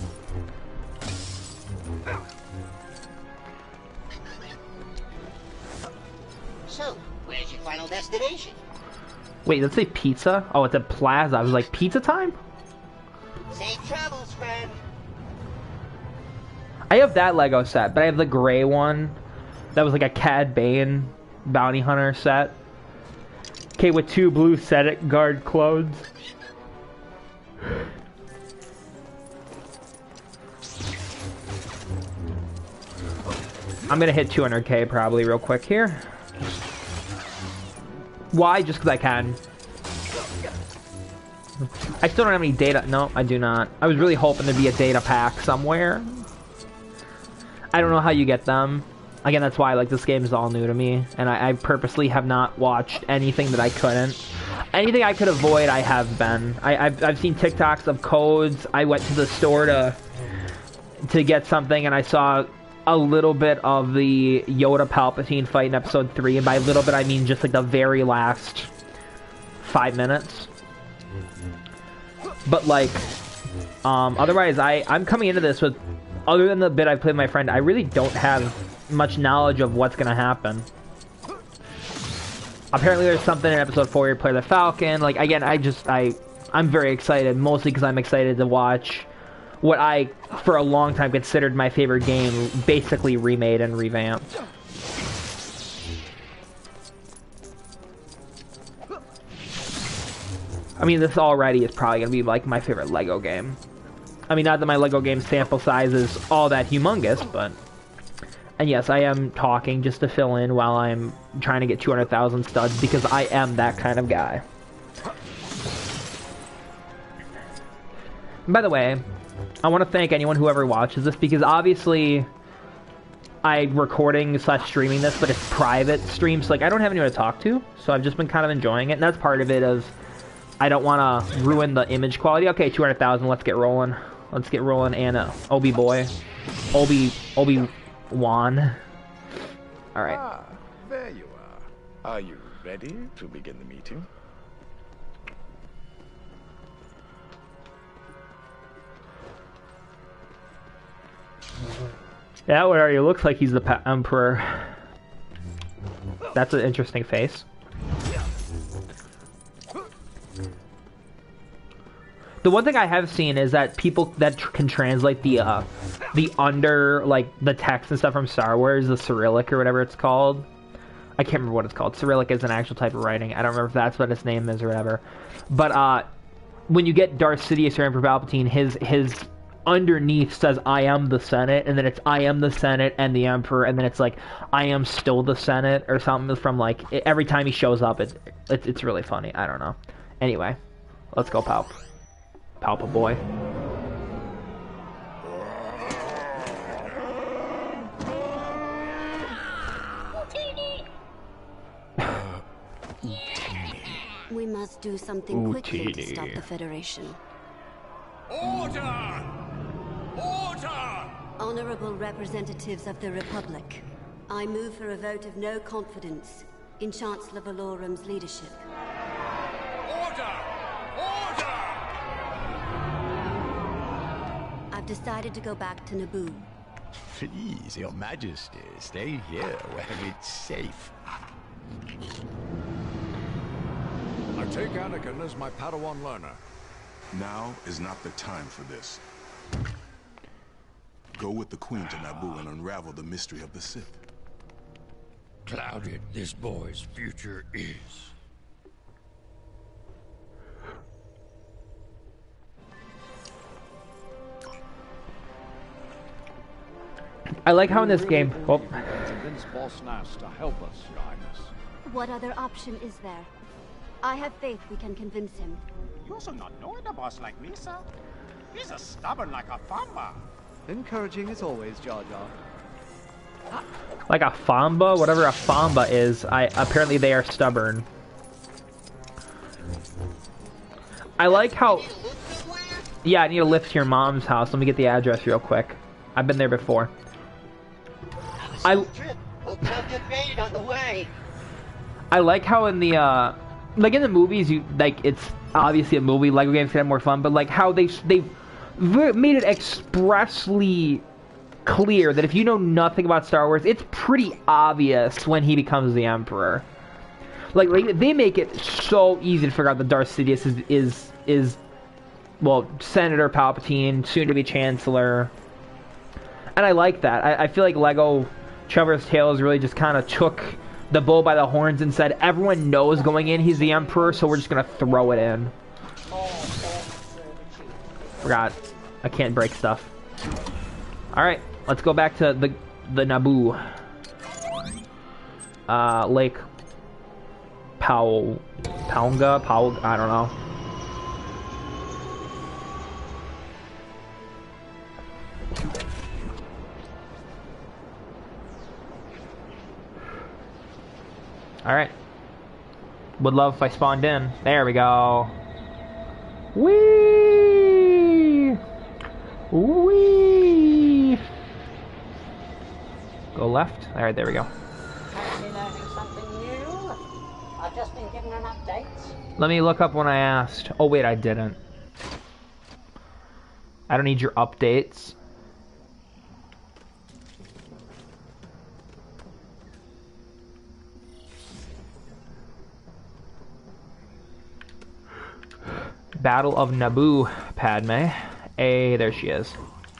So, where's your final destination? Wait, let's say pizza? Oh, it's a plaza. I was like, pizza time? Safe travels, friend. I have that Lego set, but I have the gray one. That was like a Cad Bane bounty hunter set. Okay, with two blue Senate guard clothes. I'm gonna hit two hundred K probably real quick here. Why? Just because I can. I still don't have any data. No, I do not. I was really hoping there'd be a data pack somewhere. I don't know how you get them. Again, that's why like this game is all new to me, and I, I purposely have not watched anything that I couldn't. Anything I could avoid, I have been. I, I've I've seen TikToks of codes. I went to the store to to get something, and I saw a little bit of the Yoda Palpatine fight in episode three, and by little bit I mean just like the very last five minutes. But like, um, otherwise I I'm coming into this with, other than the bit I played with my friend, I really don't have much knowledge of what's gonna happen. Apparently there's something in episode four where you play the Falcon. Like again, I just I I'm very excited, mostly because I'm excited to watch what I, for a long time, considered my favorite game, basically remade and revamped. I mean, this already is probably going to be, like, my favorite LEGO game. I mean, not that my LEGO game sample size is all that humongous, but... And yes, I am talking just to fill in while I'm trying to get two hundred thousand studs, because I am that kind of guy. By the way, I want to thank anyone who ever watches this, because obviously I'm recording slash streaming this, but it's private streams, so like I don't have anyone to talk to, so I've just been kind of enjoying it, and that's part of it. Of I don't want to ruin the image quality. Okay, two hundred thousand, let's get rolling. Let's get rolling, and uh, Obi boy. Obi, Obi-Wan. Alright. Ah, there you are. Are you ready to begin the meeting? Yeah, what are you? Looks like he's the pa Emperor. That's an interesting face. The one thing I have seen is that people that tr can translate the uh, the under, like, the text and stuff from Star Wars, the Cyrillic or whatever it's called. I can't remember what it's called. Cyrillic is an actual type of writing. I don't remember if that's what its name is or whatever. But uh, when you get Darth Sidious or Emperor Palpatine, his his underneath says I am the Senate, and then it's I am the Senate and the Emperor, and then it's like I am still the Senate or something from like every time he shows up. It, it it's really funny. I don't know. Anyway, let's go, Palp. Palpa boy. We must do something quickly to stop the Federation. Order! Order! Honorable representatives of the Republic, I move for a vote of no confidence in Chancellor Valorum's leadership. Order! Order! I've decided to go back to Naboo. Please, Your Majesty, stay here where it's safe. I take Anakin as my Padawan learner. Now is not the time for this. Go with the Queen to Naboo and unravel the mystery of the Sith. Clouded this boy's future is. I like how in this game... Oh. Convince Boss Nass to help us, Your Highness. What other option is there? I have faith we can convince him. You should not know the boss like me, sir. He's as stubborn like a famba. Encouraging as always, Jar Jar. Like a Famba? Whatever a Famba is, I apparently they are stubborn. I like how... Yeah, I need a lift to your mom's house. Let me get the address real quick. I've been there before. I... I like how in the, uh... like in the movies, you like it's obviously a movie. Lego games can have more fun, but like how they they've made it expressly clear that if you know nothing about Star Wars, it's pretty obvious when he becomes the Emperor. Like, like they make it so easy to figure out that Darth Sidious is is is well Senator Palpatine, soon to be Chancellor, and I like that. I, I feel like Lego Trevor's Tales really just kind of took the bull by the horns and said everyone knows going in he's the Emperor, so we're just gonna throw it in. Forgot. I can't break stuff. Alright, let's go back to the the Naboo. Uh, Lake Powell, Paunga, Powell, I don't know. Alright. Would love if I spawned in. There we go. Whee! Whee! Go left. Alright, there we go. Have you noticed something new? I've just been given an update. Let me look up when I asked. Oh wait, I didn't. I don't need your updates. Battle of Naboo, Padme. Hey, there she is.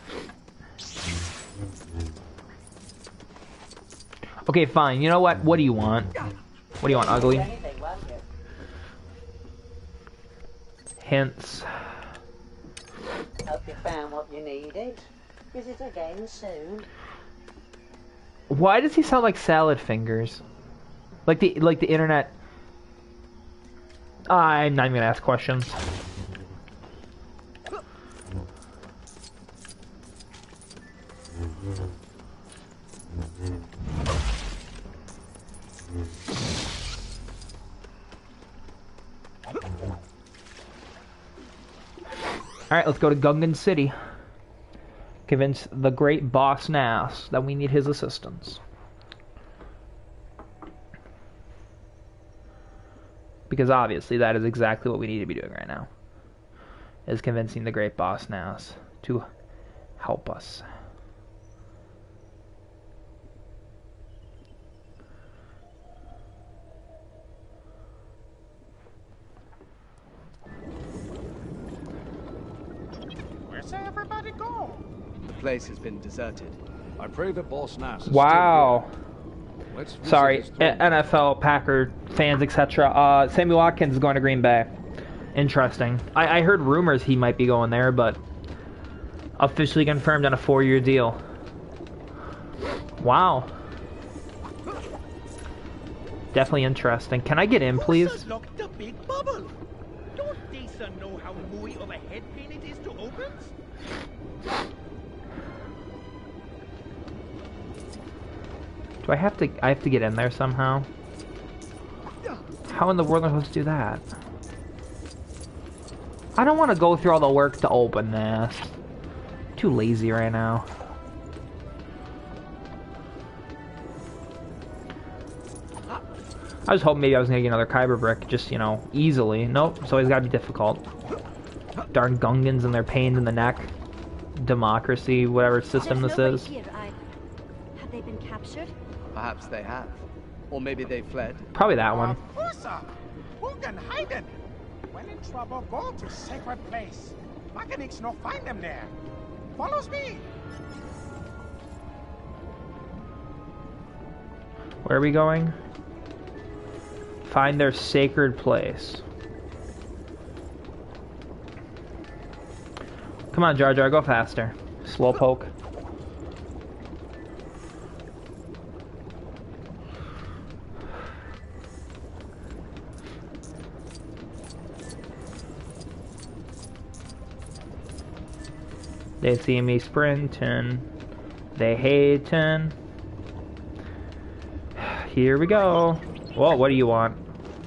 Okay, fine. You know what? What do you want? What do you want, ugly? Hints. Hope you found what you needed. Visit again soon. Why does he sound like Salad Fingers? Like the like the internet. I'm not even gonna ask questions. Alright, let's go to Gungan City. Convince the great boss Nass that we need his assistance. Because obviously that is exactly what we need to be doing right now. Is convincing the great boss Nass to help us. Where's everybody go? The place has been deserted. I pray that Boss Nass is Wow. still here. Let's visit Sorry, his throne. N F L, Packer fans, et cetera. Uh, Sammy Watkins is going to Green Bay. Interesting. I, I heard rumors he might be going there, but officially confirmed on a four-year deal. Wow. Definitely interesting. Can I get in, please? Look, the big bubble. Don't they sir know how mooey of a head pain it is to open? Do I have to? I have to get in there somehow. How in the world am I supposed to do that? I don't want to go through all the work to open this. I'm too lazy right now. I was hoping maybe I was gonna get another Kyber brick, just, you know, easily. Nope, it's always gotta be difficult. Darn Gungans and their pains in the neck. Democracy, whatever system this is. Here either. Have they been captured? Perhaps they have. Or maybe they fled. Probably that one. Of course, sir. Who can hide it? When in trouble, go to sacred place. Mechanics no find them there. Follows me. Where are we going? Find their sacred place. Come on, Jar Jar, go faster. Slowpoke. They see me sprinting. They hating. Here we go. Whoa, what do you want?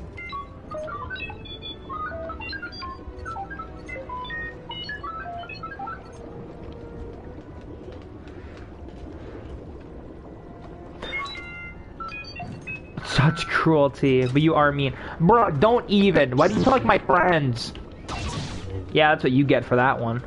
Such cruelty, but you are mean. Bro, don't even. Why do you sound like my friends? Yeah, that's what you get for that one.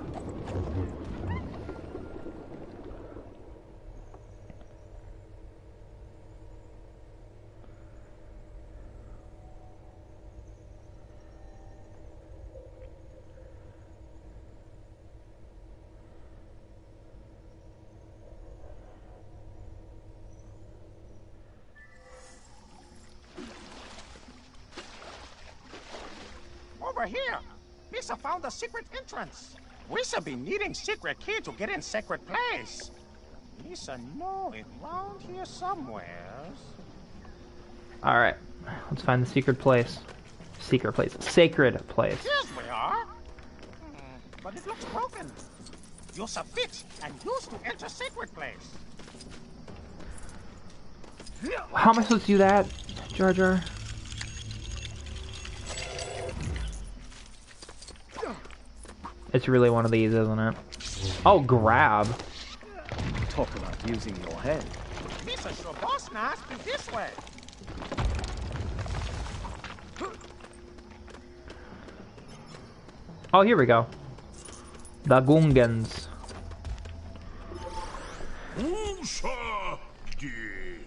Over here. Misa found a secret entrance. We should be needing secret key to get in secret place. Lisa know it round here somewhere. Alright, let's find the secret place. Secret place. Sacred place. Yes, we are. Hmm, but it looks broken. Use a fix and use to enter secret place. How am I supposed to do that, Jar Jar? It's really one of these, isn't it? Oh, grab. Talk about using your head. Lisa sure boss nice be this way. Oh, here we go. The Gungans. Whosa this?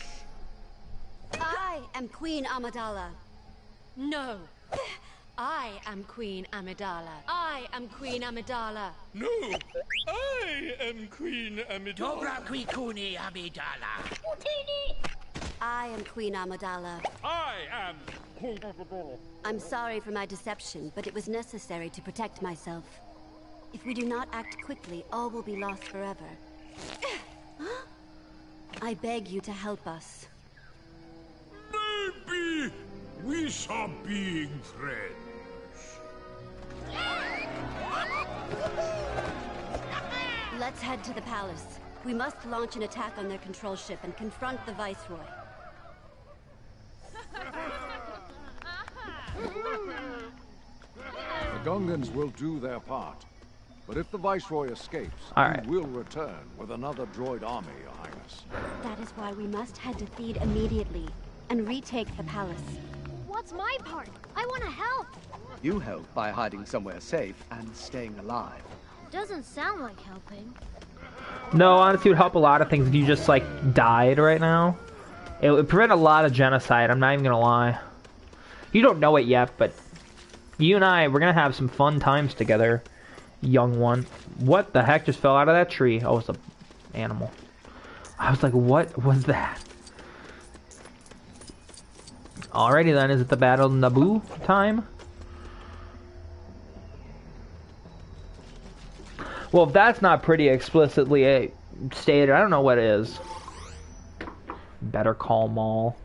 I am Queen Amidala. No. I am Queen Amidala. I am Queen Amidala. No, I am Queen Amidala. Dobra Queen Kuni Amidala. I am Queen Amidala. I am Queen Amidala. I'm sorry for my deception, but it was necessary to protect myself. If we do not act quickly, all will be lost forever. I beg you to help us. Maybe we are being friends. Let's head to the palace. We must launch an attack on their control ship and confront the Viceroy. The Gungans will do their part. But if the Viceroy escapes, All right. he will return with another droid army, Your Highness. That is why we must head to Theed immediately and retake the palace. What's my part? I want to help. You help by hiding somewhere safe and staying alive. Doesn't sound like helping. No, honestly, it would help a lot of things if you just, like, died right now. It would prevent a lot of genocide, I'm not even gonna lie. You don't know it yet, but you and I, we're gonna have some fun times together, young one. What the heck just fell out of that tree? Oh, it's an animal. I was like, what was that? Alrighty then, is it the Battle of Naboo time? Well, if that's not pretty explicitly stated, I don't know what is. Better Call Maul.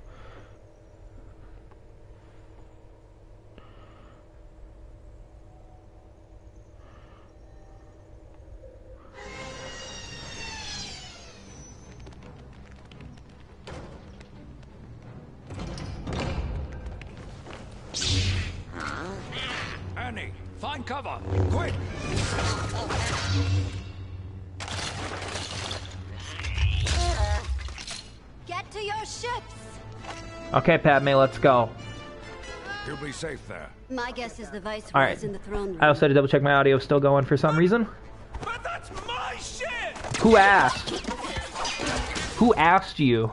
Annie, find cover! Quick! Get to your ships! Okay, Padme, let's go. You'll be safe there. My guess is the Viceroy Alright. is in the throne room. I also had to double check my audio is still going for some reason. But that's my shit! Who asked? Who asked you?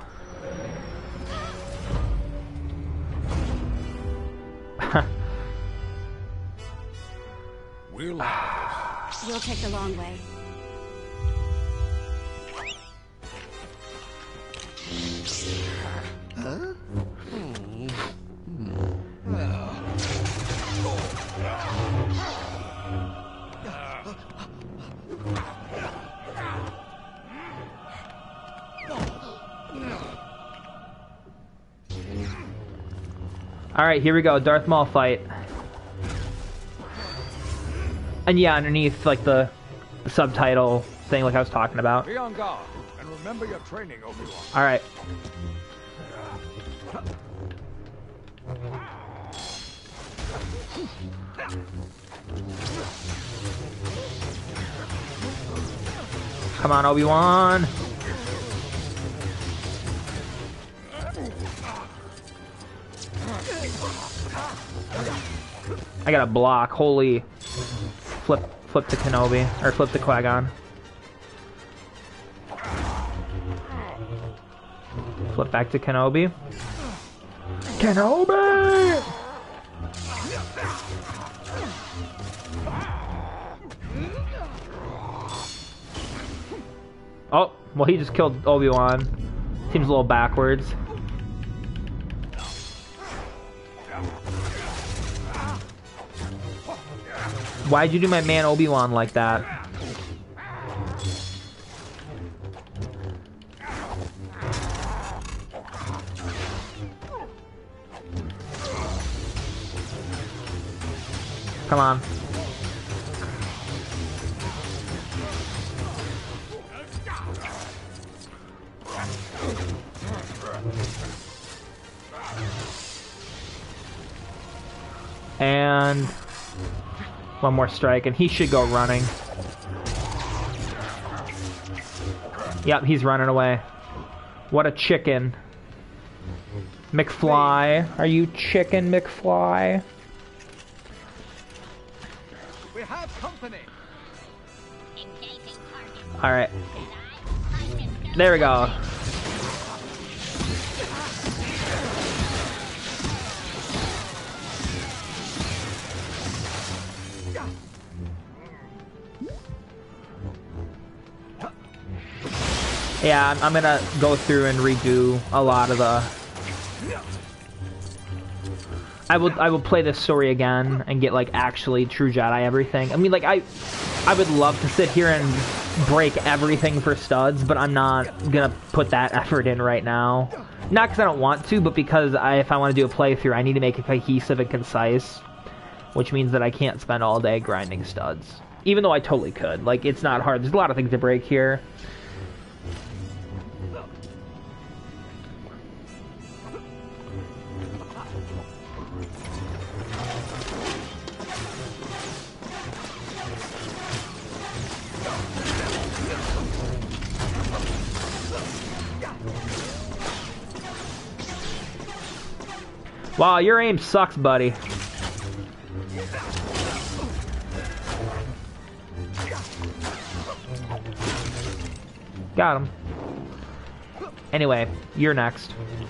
We'll have this. We'll take the long way. Huh? Alright, here we go. Darth Maul fight. And yeah, underneath, like, the subtitle thing like I was talking about. Be on guard, and remember your training, Obi-Wan. Alright. Come on, Obi-Wan. I gotta block. Holy. Flip, flip to Kenobi. Or flip to Qui-Gon. Flip back to Kenobi. Kenobi! Oh, well, he just killed Obi-Wan. Seems a little backwards. Why'd you do my man Obi-Wan like that? Come on. And one more strike, and he should go running. Yep, he's running away. What a chicken. McFly. Are you chicken, McFly? We have company. Alright. There we go. Yeah, I'm, I'm gonna go through and redo a lot of the... I will I will play this story again and get like actually true Jedi everything. I mean, like I I would love to sit here and break everything for studs, but I'm not gonna put that effort in right now. Not because I don't want to, but because I, if I want to do a playthrough, I need to make it cohesive and concise, which means that I can't spend all day grinding studs. Even though I totally could. Like, it's not hard. There's a lot of things to break here. Wow, your aim sucks, buddy. Got him. Anyway, you're next.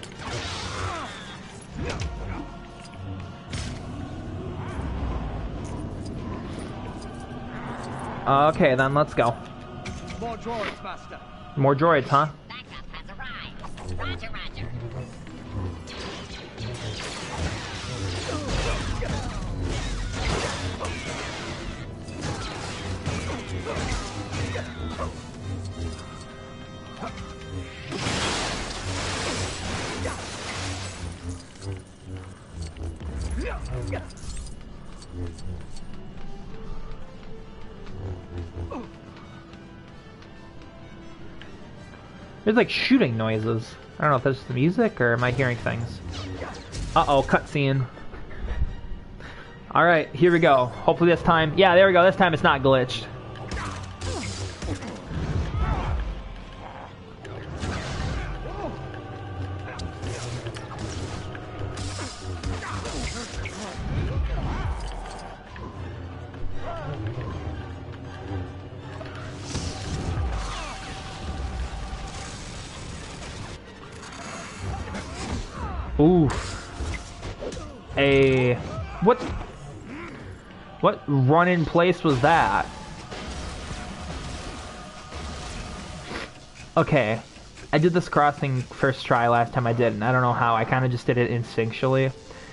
Okay, then let's go. More droids, Master. More droids, huh? Roger, roger. There's like shooting noises. I don't know if that's the music or am I hearing things. Uh-oh, cutscene. Alright, here we go. Hopefully this time... Yeah, there we go. This time it's not glitched. Oof. A... What... What run in place was that? Okay. I did this crossing first try last time I did, and I don't know how. I kind of just did it instinctually.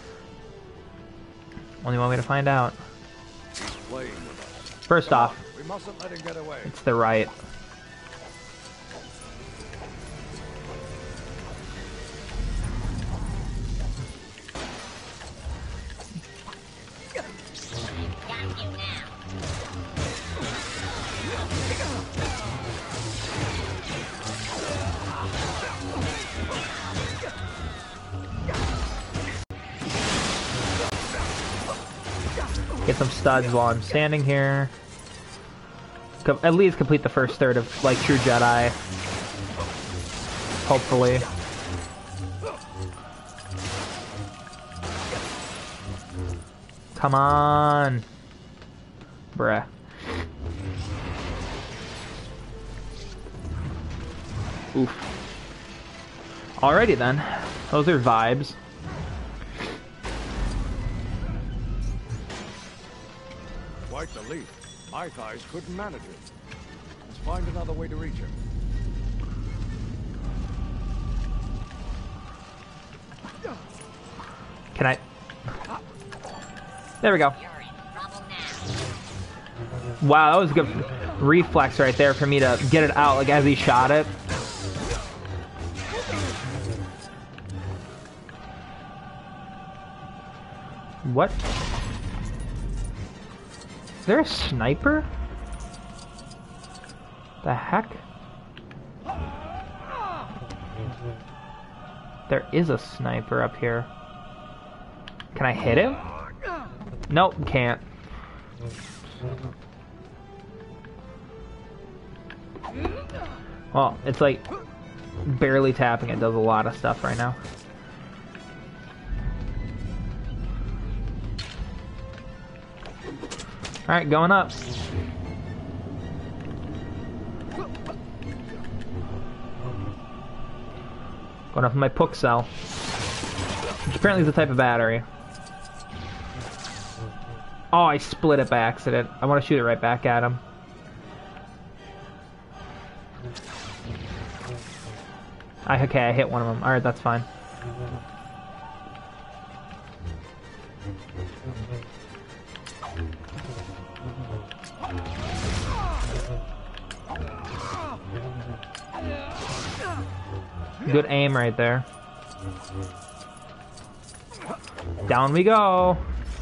Only one way to find out. First off, We mustn't let him get away. it's the right. Get some studs while I'm standing here. Co- at least complete the first third of, like, true Jedi. Hopefully. Come on. Bruh. Oof. Alrighty then. Those are vibes. Quite the leap. My thighs couldn't manage it. Let's find another way to reach him. Can I... There we go. Wow, that was a good reflex right there for me to get it out, like, as he shot it. What? Is there a sniper? The heck? There is a sniper up here. Can I hit him? Nope, can't. Well, it's like barely tapping. It does a lot of stuff right now. Alright, going up. Going up with my Pook cell. Which apparently is the type of battery. Oh, I split it by accident. I want to shoot it right back at him. I, okay, I hit one of them. Alright, that's fine. Good aim right there. Down we go.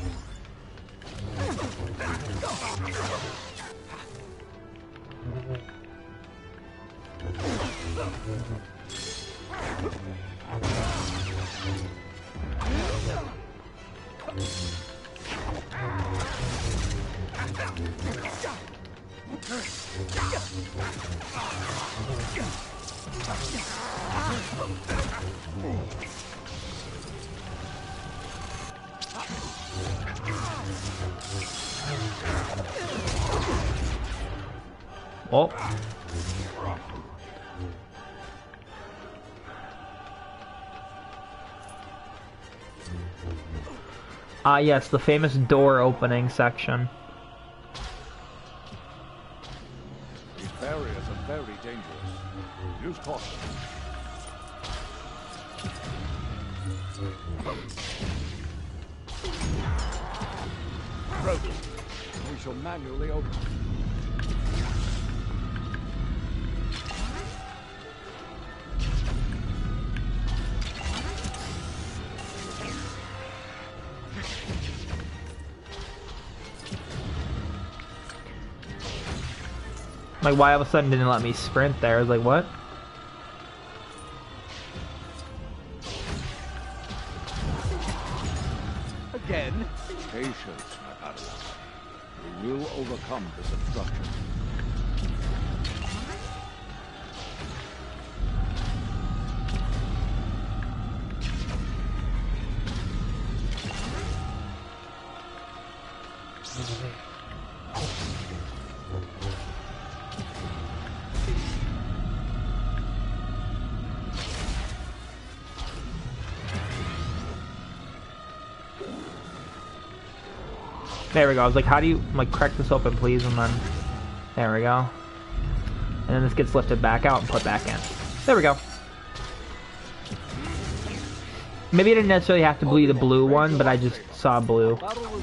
Oh. Ah, yes, the famous door opening section. These barriers are very dangerous. Use caution. Broken. We shall manually open. Like, why all of a sudden didn't let me sprint there? I was like, what? Again? Patience, my Padawan. We will overcome this obstruction. There we go. I was like, how do you, like, crack this open, please? And then, there we go. And then this gets lifted back out and put back in. There we go. Maybe I didn't necessarily have to be the blue one, but I just saw blue.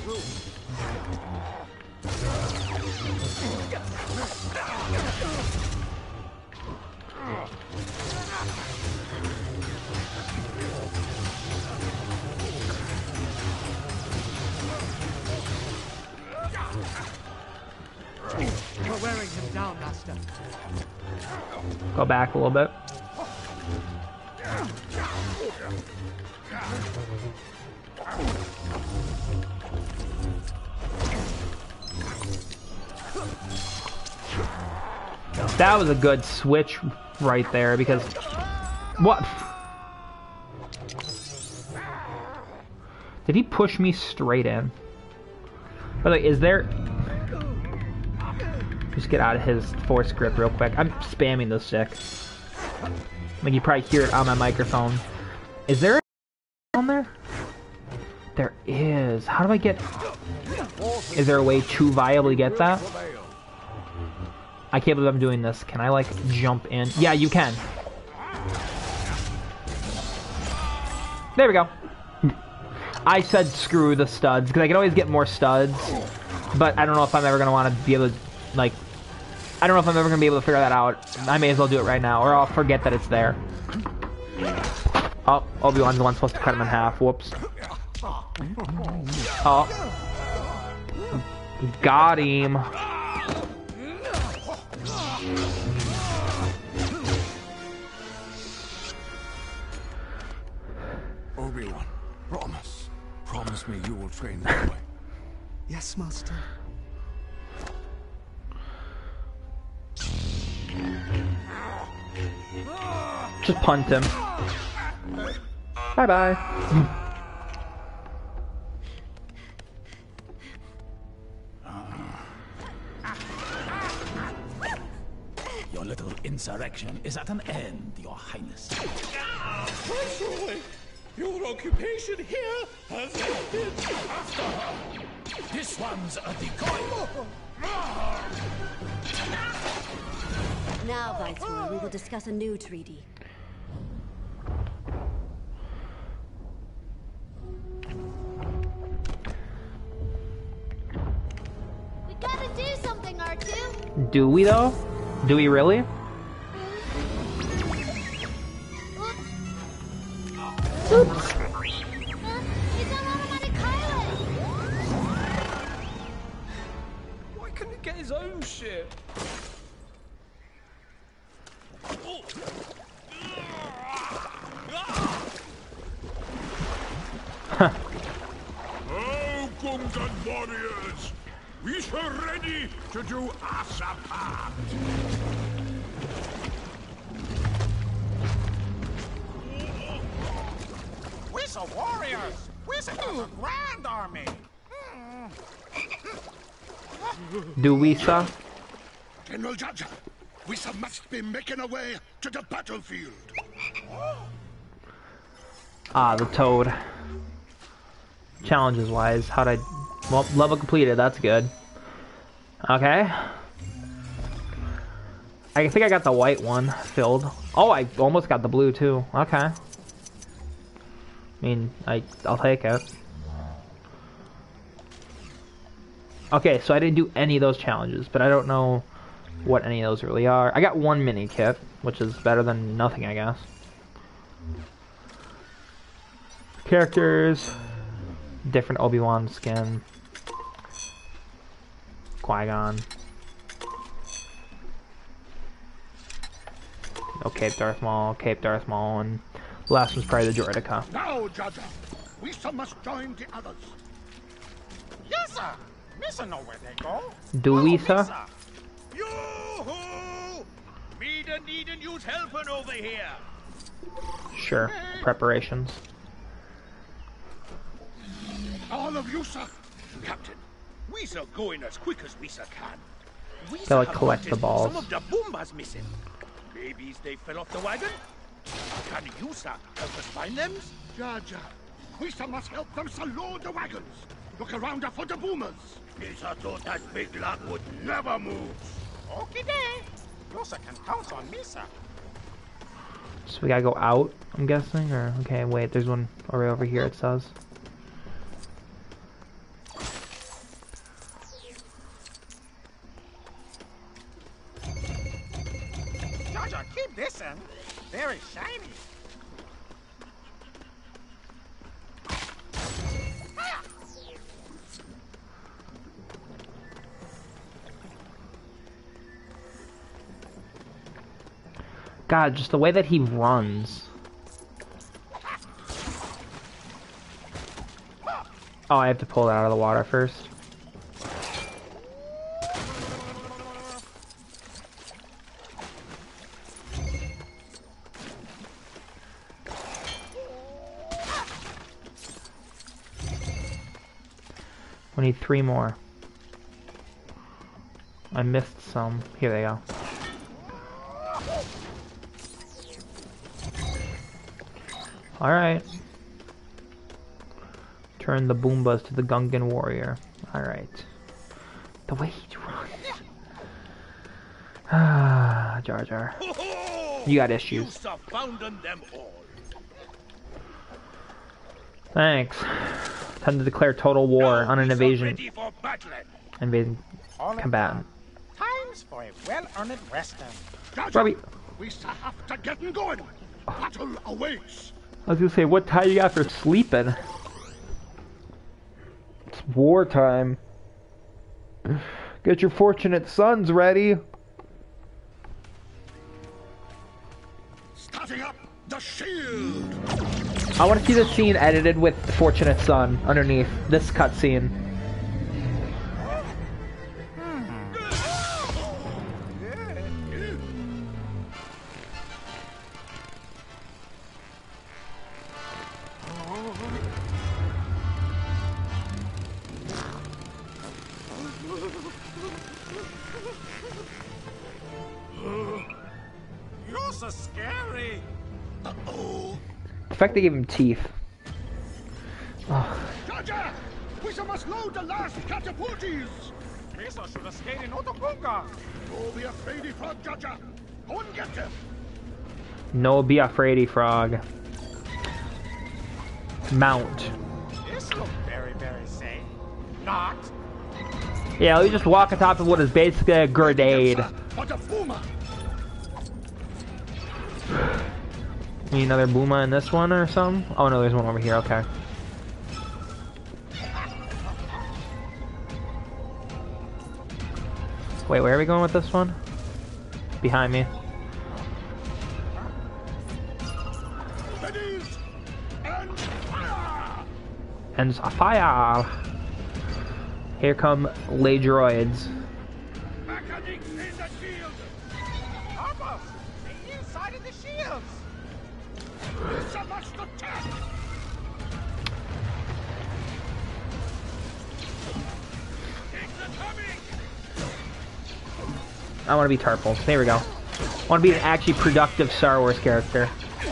We're wearing him down, Master. Go back a little bit. That was a good switch right there because what? Did he push me straight in? By the way, is there? Just get out of his force grip real quick. I'm spamming the stick. Like you probably hear it on my microphone. Is there a on there? There is. How do I get? Is there a way to viably get that? I can't believe I'm doing this. Can I like jump in? Yeah, you can. There we go. I said screw the studs because I can always get more studs, but I don't know if I'm ever gonna want to be able to like, I don't know if I'm ever gonna be able to figure that out. I may as well do it right now, or I'll forget that it's there. Oh, Obi-Wan's the one supposed to cut him in half. Whoops. Oh. Got him. Obi-Wan, promise. Promise me you will train that way. Yes, Master. Just punt him. Bye-bye. Your little insurrection is at an end, Your Highness. Viceroy, your occupation here has ended. After her. This one's a decoy. Now, Viceroy, we will discuss a new treaty. We gotta do something, R two. Do we though? Do we really? Oops. Why couldn't he get his own ship? Oh, Gungan warriors! We are ready to do us a part! We're warriors! We're a grand army! Do we, sir? General Judge, we must be making our way to the battlefield. Ah, the toad. Challenges wise, how'd I... Well, level completed, that's good. Okay. I think I got the white one filled. Oh, I almost got the blue too. Okay. I mean, I, I'll take it. Okay, so I didn't do any of those challenges, but I don't know what any of those really are. I got one mini kit, which is better than nothing, I guess. Characters. Different Obi-Wan skin. Qui-Gon. No Cape Darth Maul, Cape Darth Maul, and the last one's probably the Droideka. Now, Judge, we must join the others. Yes, sir. Missa know where they go. Do we, sir? Yoo-hoo! Me da need and use helping over here. Sure. Preparations. All of you, sir. Captain, we are going as quick as we can. We Gotta like collect the balls. Some of the Boombas missing. Maybe they fell off the wagon. Can you, sir, help us find them? Judge, we must help them to load the wagons. Look around for the boomers. Missa thought that big log would never move. Okay, then. You can count on me, sir. So we gotta go out, I'm guessing? Or, okay, wait, there's one right over here, it says. Jaja, keep this in. Very shiny. God, just the way that he runs. Oh, I have to pull it out of the water first. We need three more. I missed some. Here they go. Alright. Turn the Boombas to the Gungan warrior. Alright. The way he runs. Ah, Jar Jar. You got issues. Them all. Thanks. Time to declare total war on an invasion. Invading combatant. Time yourselves for a well-earned resting. Robbie. We have to get going. Battle awaits. I was gonna say, what time you got for sleeping? It's wartime. Get your fortunate sons ready. Starting up the shield. I want to see the scene edited with Fortunate Son underneath this cutscene. You're so scary. Uh-oh. The fact they gave him teeth. Oh. Jaja! We must load the last catapulties! Mesa should have stayed in Otokunga. Don't be afraid, Frog Jaja. Go and get them. No be afraidy, Frog. Mount. This looks very, very safe. Not. Yeah, we just walk on top of what is basically a grenade. Need another Booma in this one or something? Oh no, there's one over here, okay. Wait, where are we going with this one? Behind me. And fire! Here come lay droids. Mechanics in the shield. Papa, the inside of the shields. Mesa must attack. I want to be Tarple. There we go. I want to be an actually productive Star Wars character.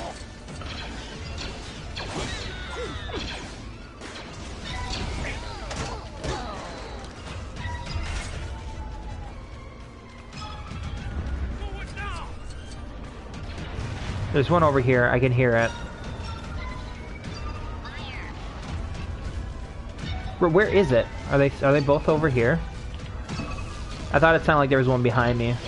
There's one over here. I can hear it. Where, where is it? Are they are they both over here? I thought it sounded like there was one behind me.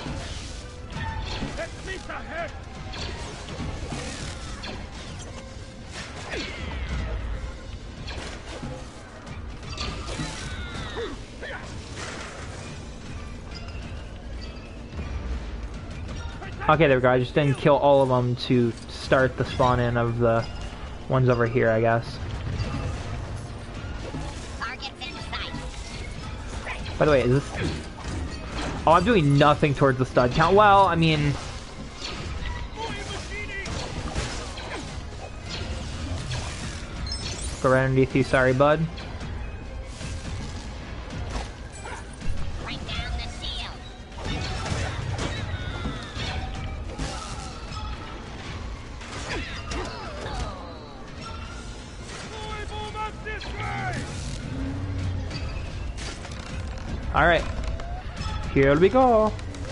Okay, there we go. I just didn't kill all of them to start the spawn in of the ones over here, I guess. By the way, is this... Oh, I'm doing nothing towards the stud count. Well, I mean... Go right underneath you, sorry, bud. Alright. Here we go.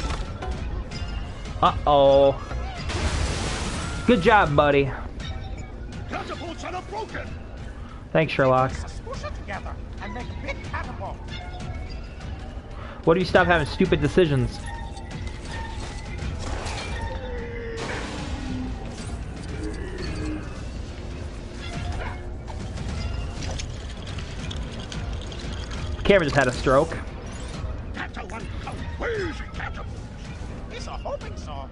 Uh-oh. Good job, buddy. Catapults are not broken. Thanks, Sherlock. Push it together and make big catapult. What do you stop having stupid decisions? Camera just had a stroke. He's a hoping so.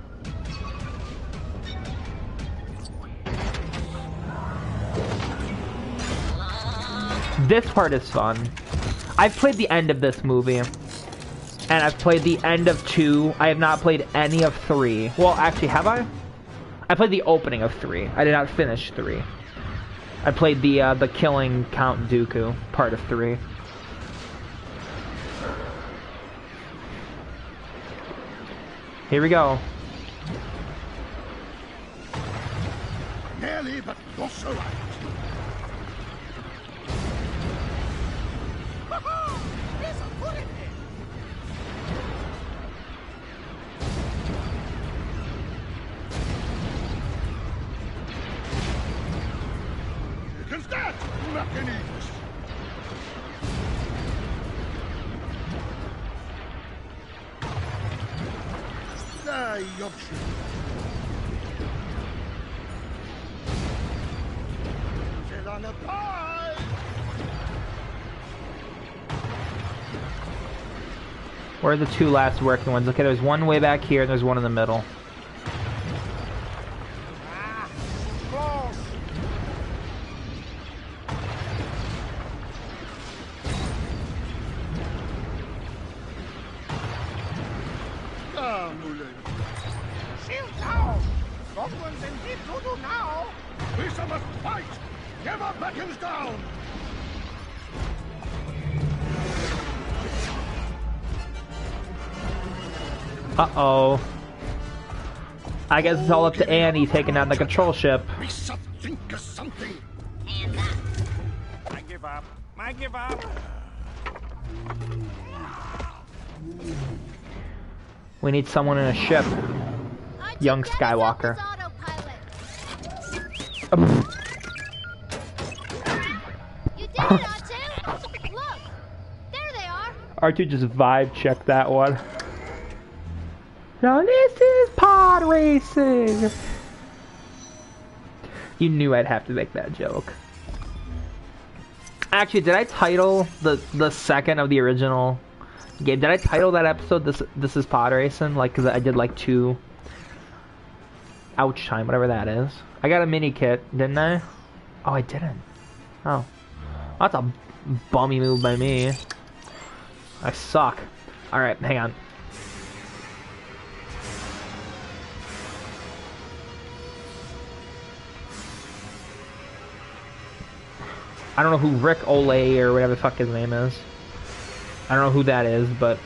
This part is fun. I've played the end of this movie. And I've played the end of two. I have not played any of three. Well, actually, have I? I played the opening of three. I did not finish three. I played the uh, the killing Count Dooku part of three. Here we go. Nearly, but not so right. There's a bullet here. You can start, mechanics. option. Fill on a pie! Where are the two last working ones? Okay, there's one way back here, and there's one in the middle. Ah, close. Ah, Mulen. Shield down. Goblins in deep doo-doo now. Lisa must fight! Never backens down! Uh-oh. I guess it's all up to Annie taking out the control ship. We shall think of something. I give up. I give up. We need someone in a ship. Young Skywalker. You did it, R two! Look! There they are! R two just vibe checked that one. Now this is pod racing! You knew I'd have to make that joke. Actually, did I title the the second of the original game? Did I title that episode "This This is Pod Racing"? Like, cause I did like two. Ouch time, whatever that is. I got a mini kit, didn't I? Oh, I didn't. Oh, that's a bummy move by me. I suck. All right, hang on. I don't know who Rick Olay or whatever the fuck his name is. I don't know who that is, but...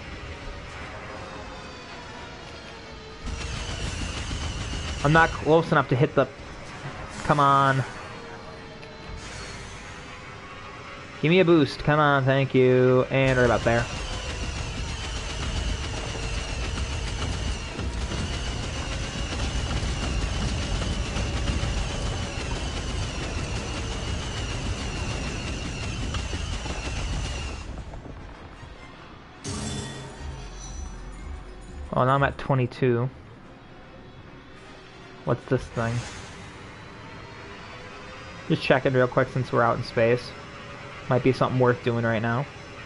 I'm not close enough to hit the... Come on. Give me a boost. Come on, thank you. And right about there. Oh, now I'm at twenty-two. What's this thing? Just check it real quick since we're out in space. Might be something worth doing right now.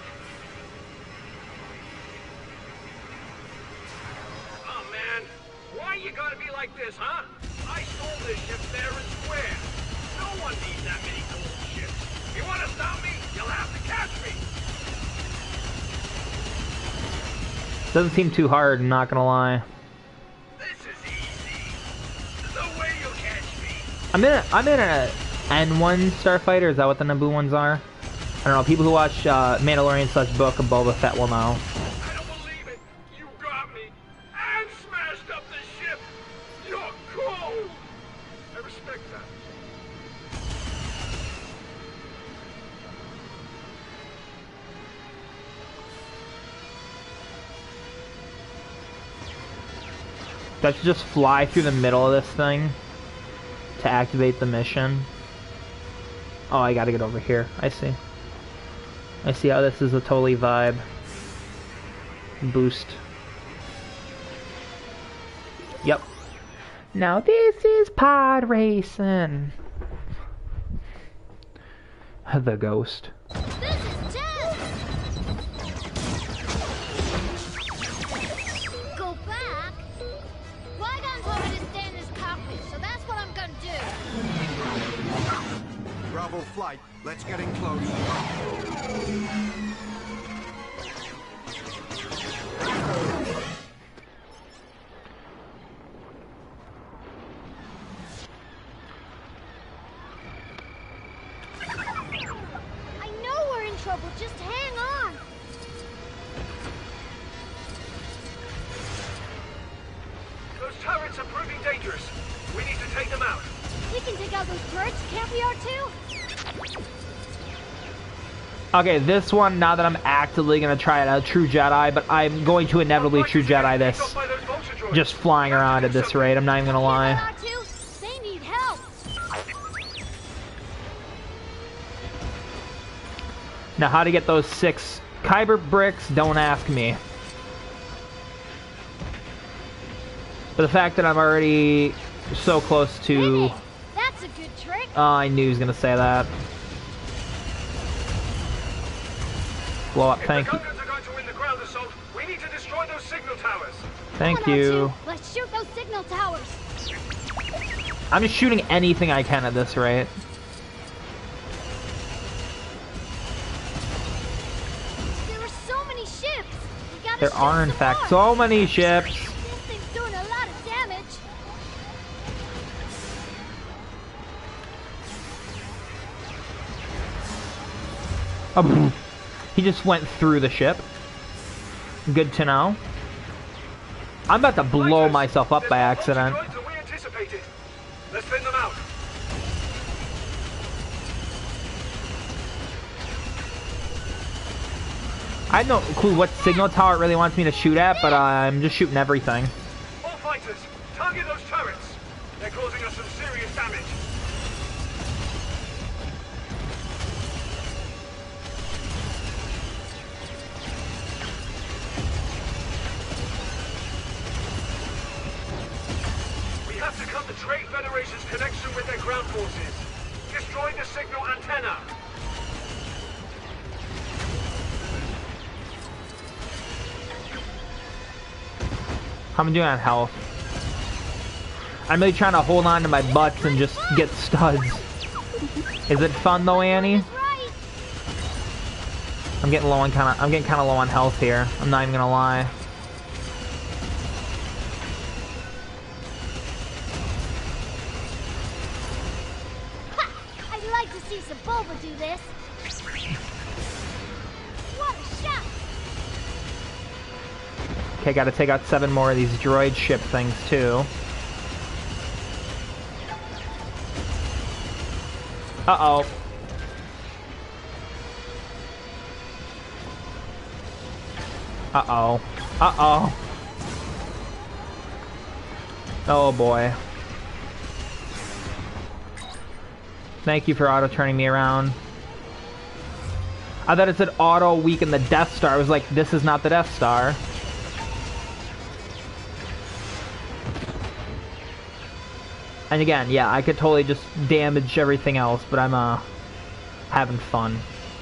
Oh man, why you gotta be like this, huh? I stole this ship fair and square. No one needs that many gold ships. If you wanna stop me, you'll have to catch me. Doesn't seem too hard, I'm not gonna lie. This is easy. There's no way you'll catch me. I'm in a, I'm in a N one starfighter, is that what the Naboo ones are? I don't know, people who watch uh, Mandalorian slash Book of Boba Fett will know. I don't believe it. You got me and smashed up the ship. You're cold. I respect that. That should just fly through the middle of this thing to activate the mission. Oh, I gotta get over here. I see. I see how this is a totally vibe. Boost. Yep. Now this is pod racing. The ghost. Go back? Qui-Gon told me to stay in this cockpit, so that's what I'm gonna do. Bravo flight, let's get in close. I know we're in trouble, just hang on. Those turrets are proving dangerous. We need to take them out. We can take out those turrets, can't we, R two? Okay, this one, now that I'm actively going to try it out, True Jedi, but I'm going to inevitably True Jedi this. Just flying around at this rate, I'm not even going to lie. They need help. Now, how to get those six Kyber bricks, don't ask me. But the fact that I'm already so close to... Hey, that's a good trick. Oh, I knew he was gonna say that. Blow up, thank you. Gungans are going to win the ground assault. We need to destroy those signal towers. Thank you. Let's shoot those signal towers. I'm just shooting anything I can at this rate. There are so many ships. We gotta There shoot are, in some fact, more. so many ships. This thing's doing a lot of damage. Oh, he just went through the ship. Good to know. I'm about to blow myself up by accident. We anticipated. Let's thin them out. I have no clue what signal tower it really wants me to shoot at, but uh, I'm just shooting everything. All fighters, target those turrets. They're causing us some serious damage. We have to cut the Trade Federation's connection with their ground forces. Destroy the signal antenna. How am I doing on health? I'm really trying to hold on to my butts and just get studs. Is it fun though, Annie? I'm getting low on kind of. I'm getting kind of low on health here. I'm not even gonna lie. Ha! I'd like to see some Bulba do this. What a shot! Okay, gotta take out seven more of these droid ship things too. Uh-oh. Uh-oh. Uh-oh. Oh boy. Thank you for auto-turning me around. I thought it said auto weaken the Death Star. I was like, this is not the Death Star. And again, yeah, I could totally just damage everything else, but I'm, uh, having fun.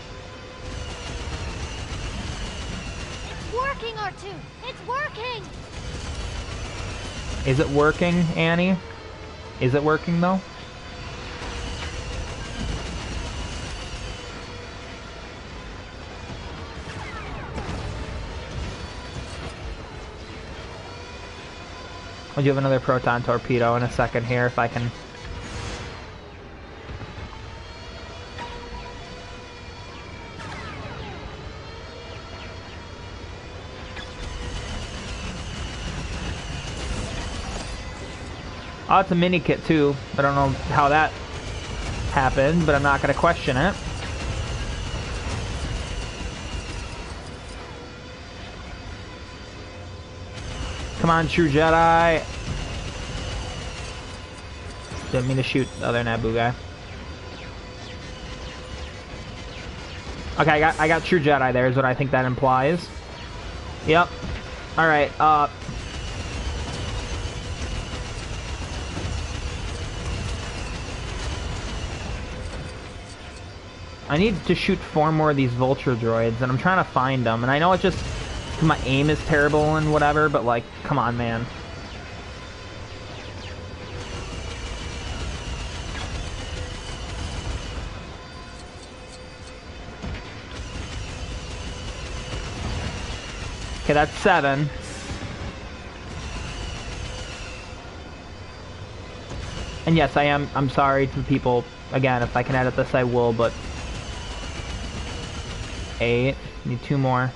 It's working, R two. It's working. Is it working, Annie? Is it working, though? I'll do have another proton torpedo in a second here if I can. Oh, it's a mini kit too. I don't know how that happened, but I'm not going to question it. Come on, true Jedi. Didn't mean to shoot the other Naboo guy. Okay, I got I got true Jedi there is what I think that implies. Yep. Alright, uh I need to shoot four more of these vulture droids, and I'm trying to find them. And I know it's just my aim is terrible and whatever, but like, come on, man. Okay, that's seven. And yes, I am, I'm sorry to people. Again, if I can edit this, I will, but... Eight. Need two more.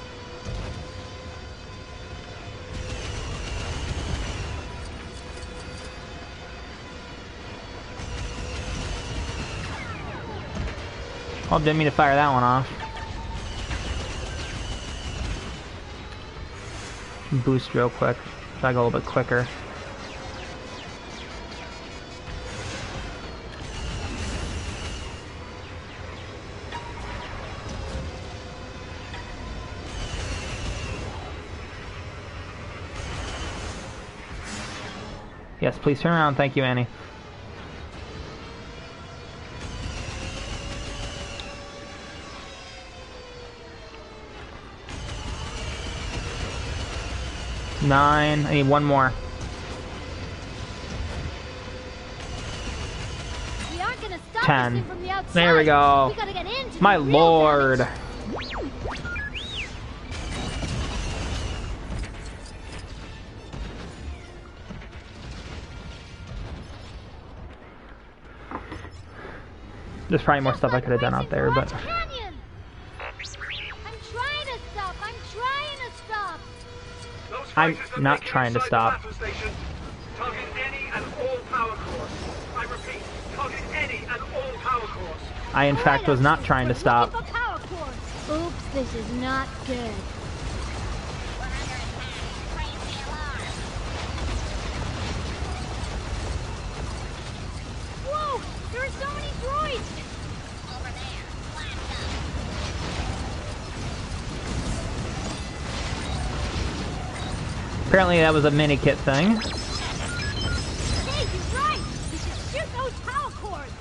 Oh, didn't mean to fire that one off. Boost real quick. Try to go a little bit quicker. Yes, please turn around. Thank you, Annie. Nine. I need one more. We aren't gonna stop Ten. this thing from the outside. There we go. We gotta get in to My do real lord. damage. There's probably more stuff I could have done out there, but Canyon. I'm trying to stop. I'm trying to stop. I'm not trying to stop. Target any and all power cores. I repeat, target any and all power cores. I in fact was not trying to stop. Oops, this is not good. Whoa! There are so many droids! Over there, Apparently that was a mini kit thing. Hey, you're right! We should shoot those power cores!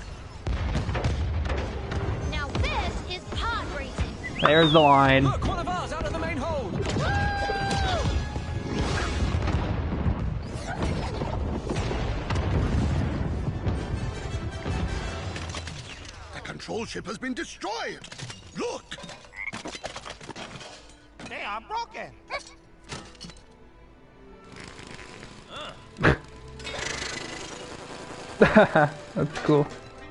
Now this is pod racing! There's the line. Look, one of ours out of the main hold. The control ship has been destroyed. Look. They are broken. That's cool.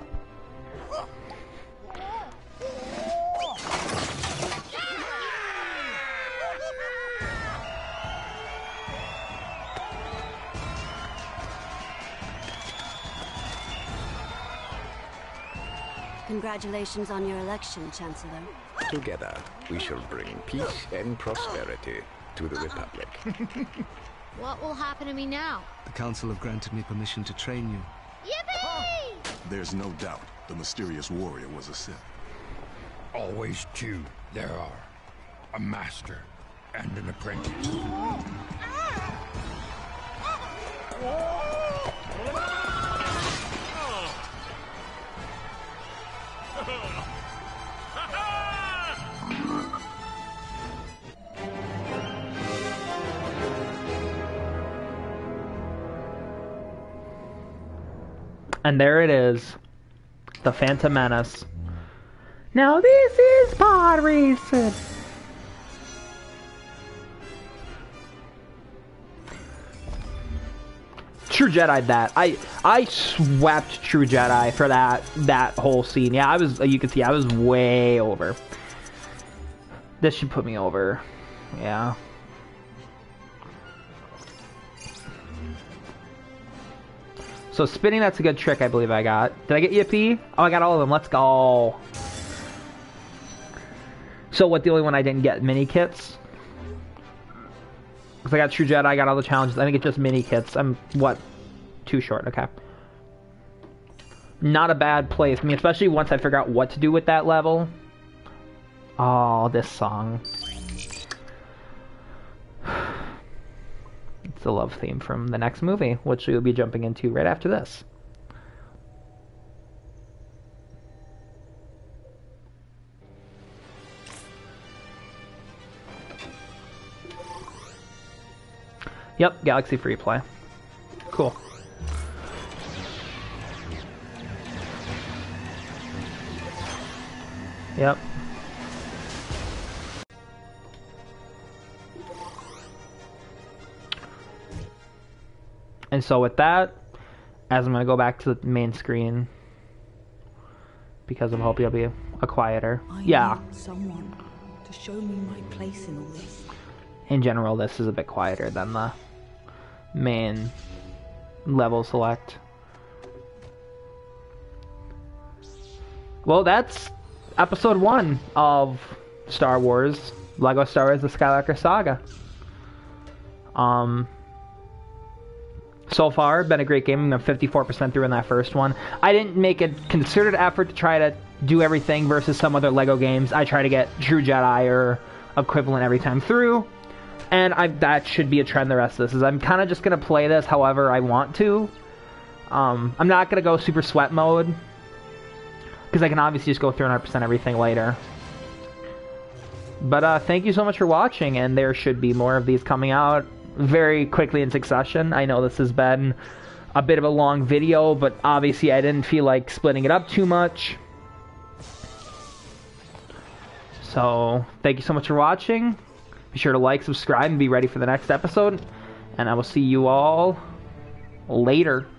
Congratulations on your election, Chancellor. Together, we shall bring peace and prosperity to the Republic. What will happen to me now? The Council have granted me permission to train you. Yippee! There's no doubt the mysterious warrior was a Sith. Always two there are. A master and an apprentice. And there it is. The Phantom Menace. Now this is pod racing. True Jedi that. I I swept True Jedi for that that whole scene. Yeah, I was you can see I was way over. This should put me over. Yeah. So spinning, that's a good trick I believe I got. Did I get Yippee? Oh, I got all of them. Let's go. So what, the only one I didn't get? Mini kits? Because I got True Jedi, I got all the challenges. I think it's just mini kits. I'm, what, too short. Okay. Not a bad place. I mean, especially once I figure out what to do with that level. Oh, this song. It's the love theme from the next movie, which we will be jumping into right after this. Yep, Galaxy Free Play. Cool. Yep. And so with that, as I'm going to go back to the main screen, because I'm hoping it'll be a, a quieter. I yeah. need someone to show me my place in all this. In general, this is a bit quieter than the main level select. Well, that's episode one of Star Wars, Lego Star Wars: The Skywalker Saga. Um... So far, been a great game. I'm fifty-four percent through in that first one. I didn't make a concerted effort to try to do everything versus some other LEGO games. I try to get True Jedi or equivalent every time through. And I that should be a trend the rest of this, is I'm kind of just going to play this however I want to. Um, I'm not going to go super sweat mode, because I can obviously just go through one hundred percent everything later. But uh, thank you so much for watching, and there should be more of these coming out very quickly in succession. I know this has been a bit of a long video, but obviously I didn't feel like splitting it up too much. So, thank you so much for watching. Be sure to like, subscribe, and be ready for the next episode. And I will see you all later.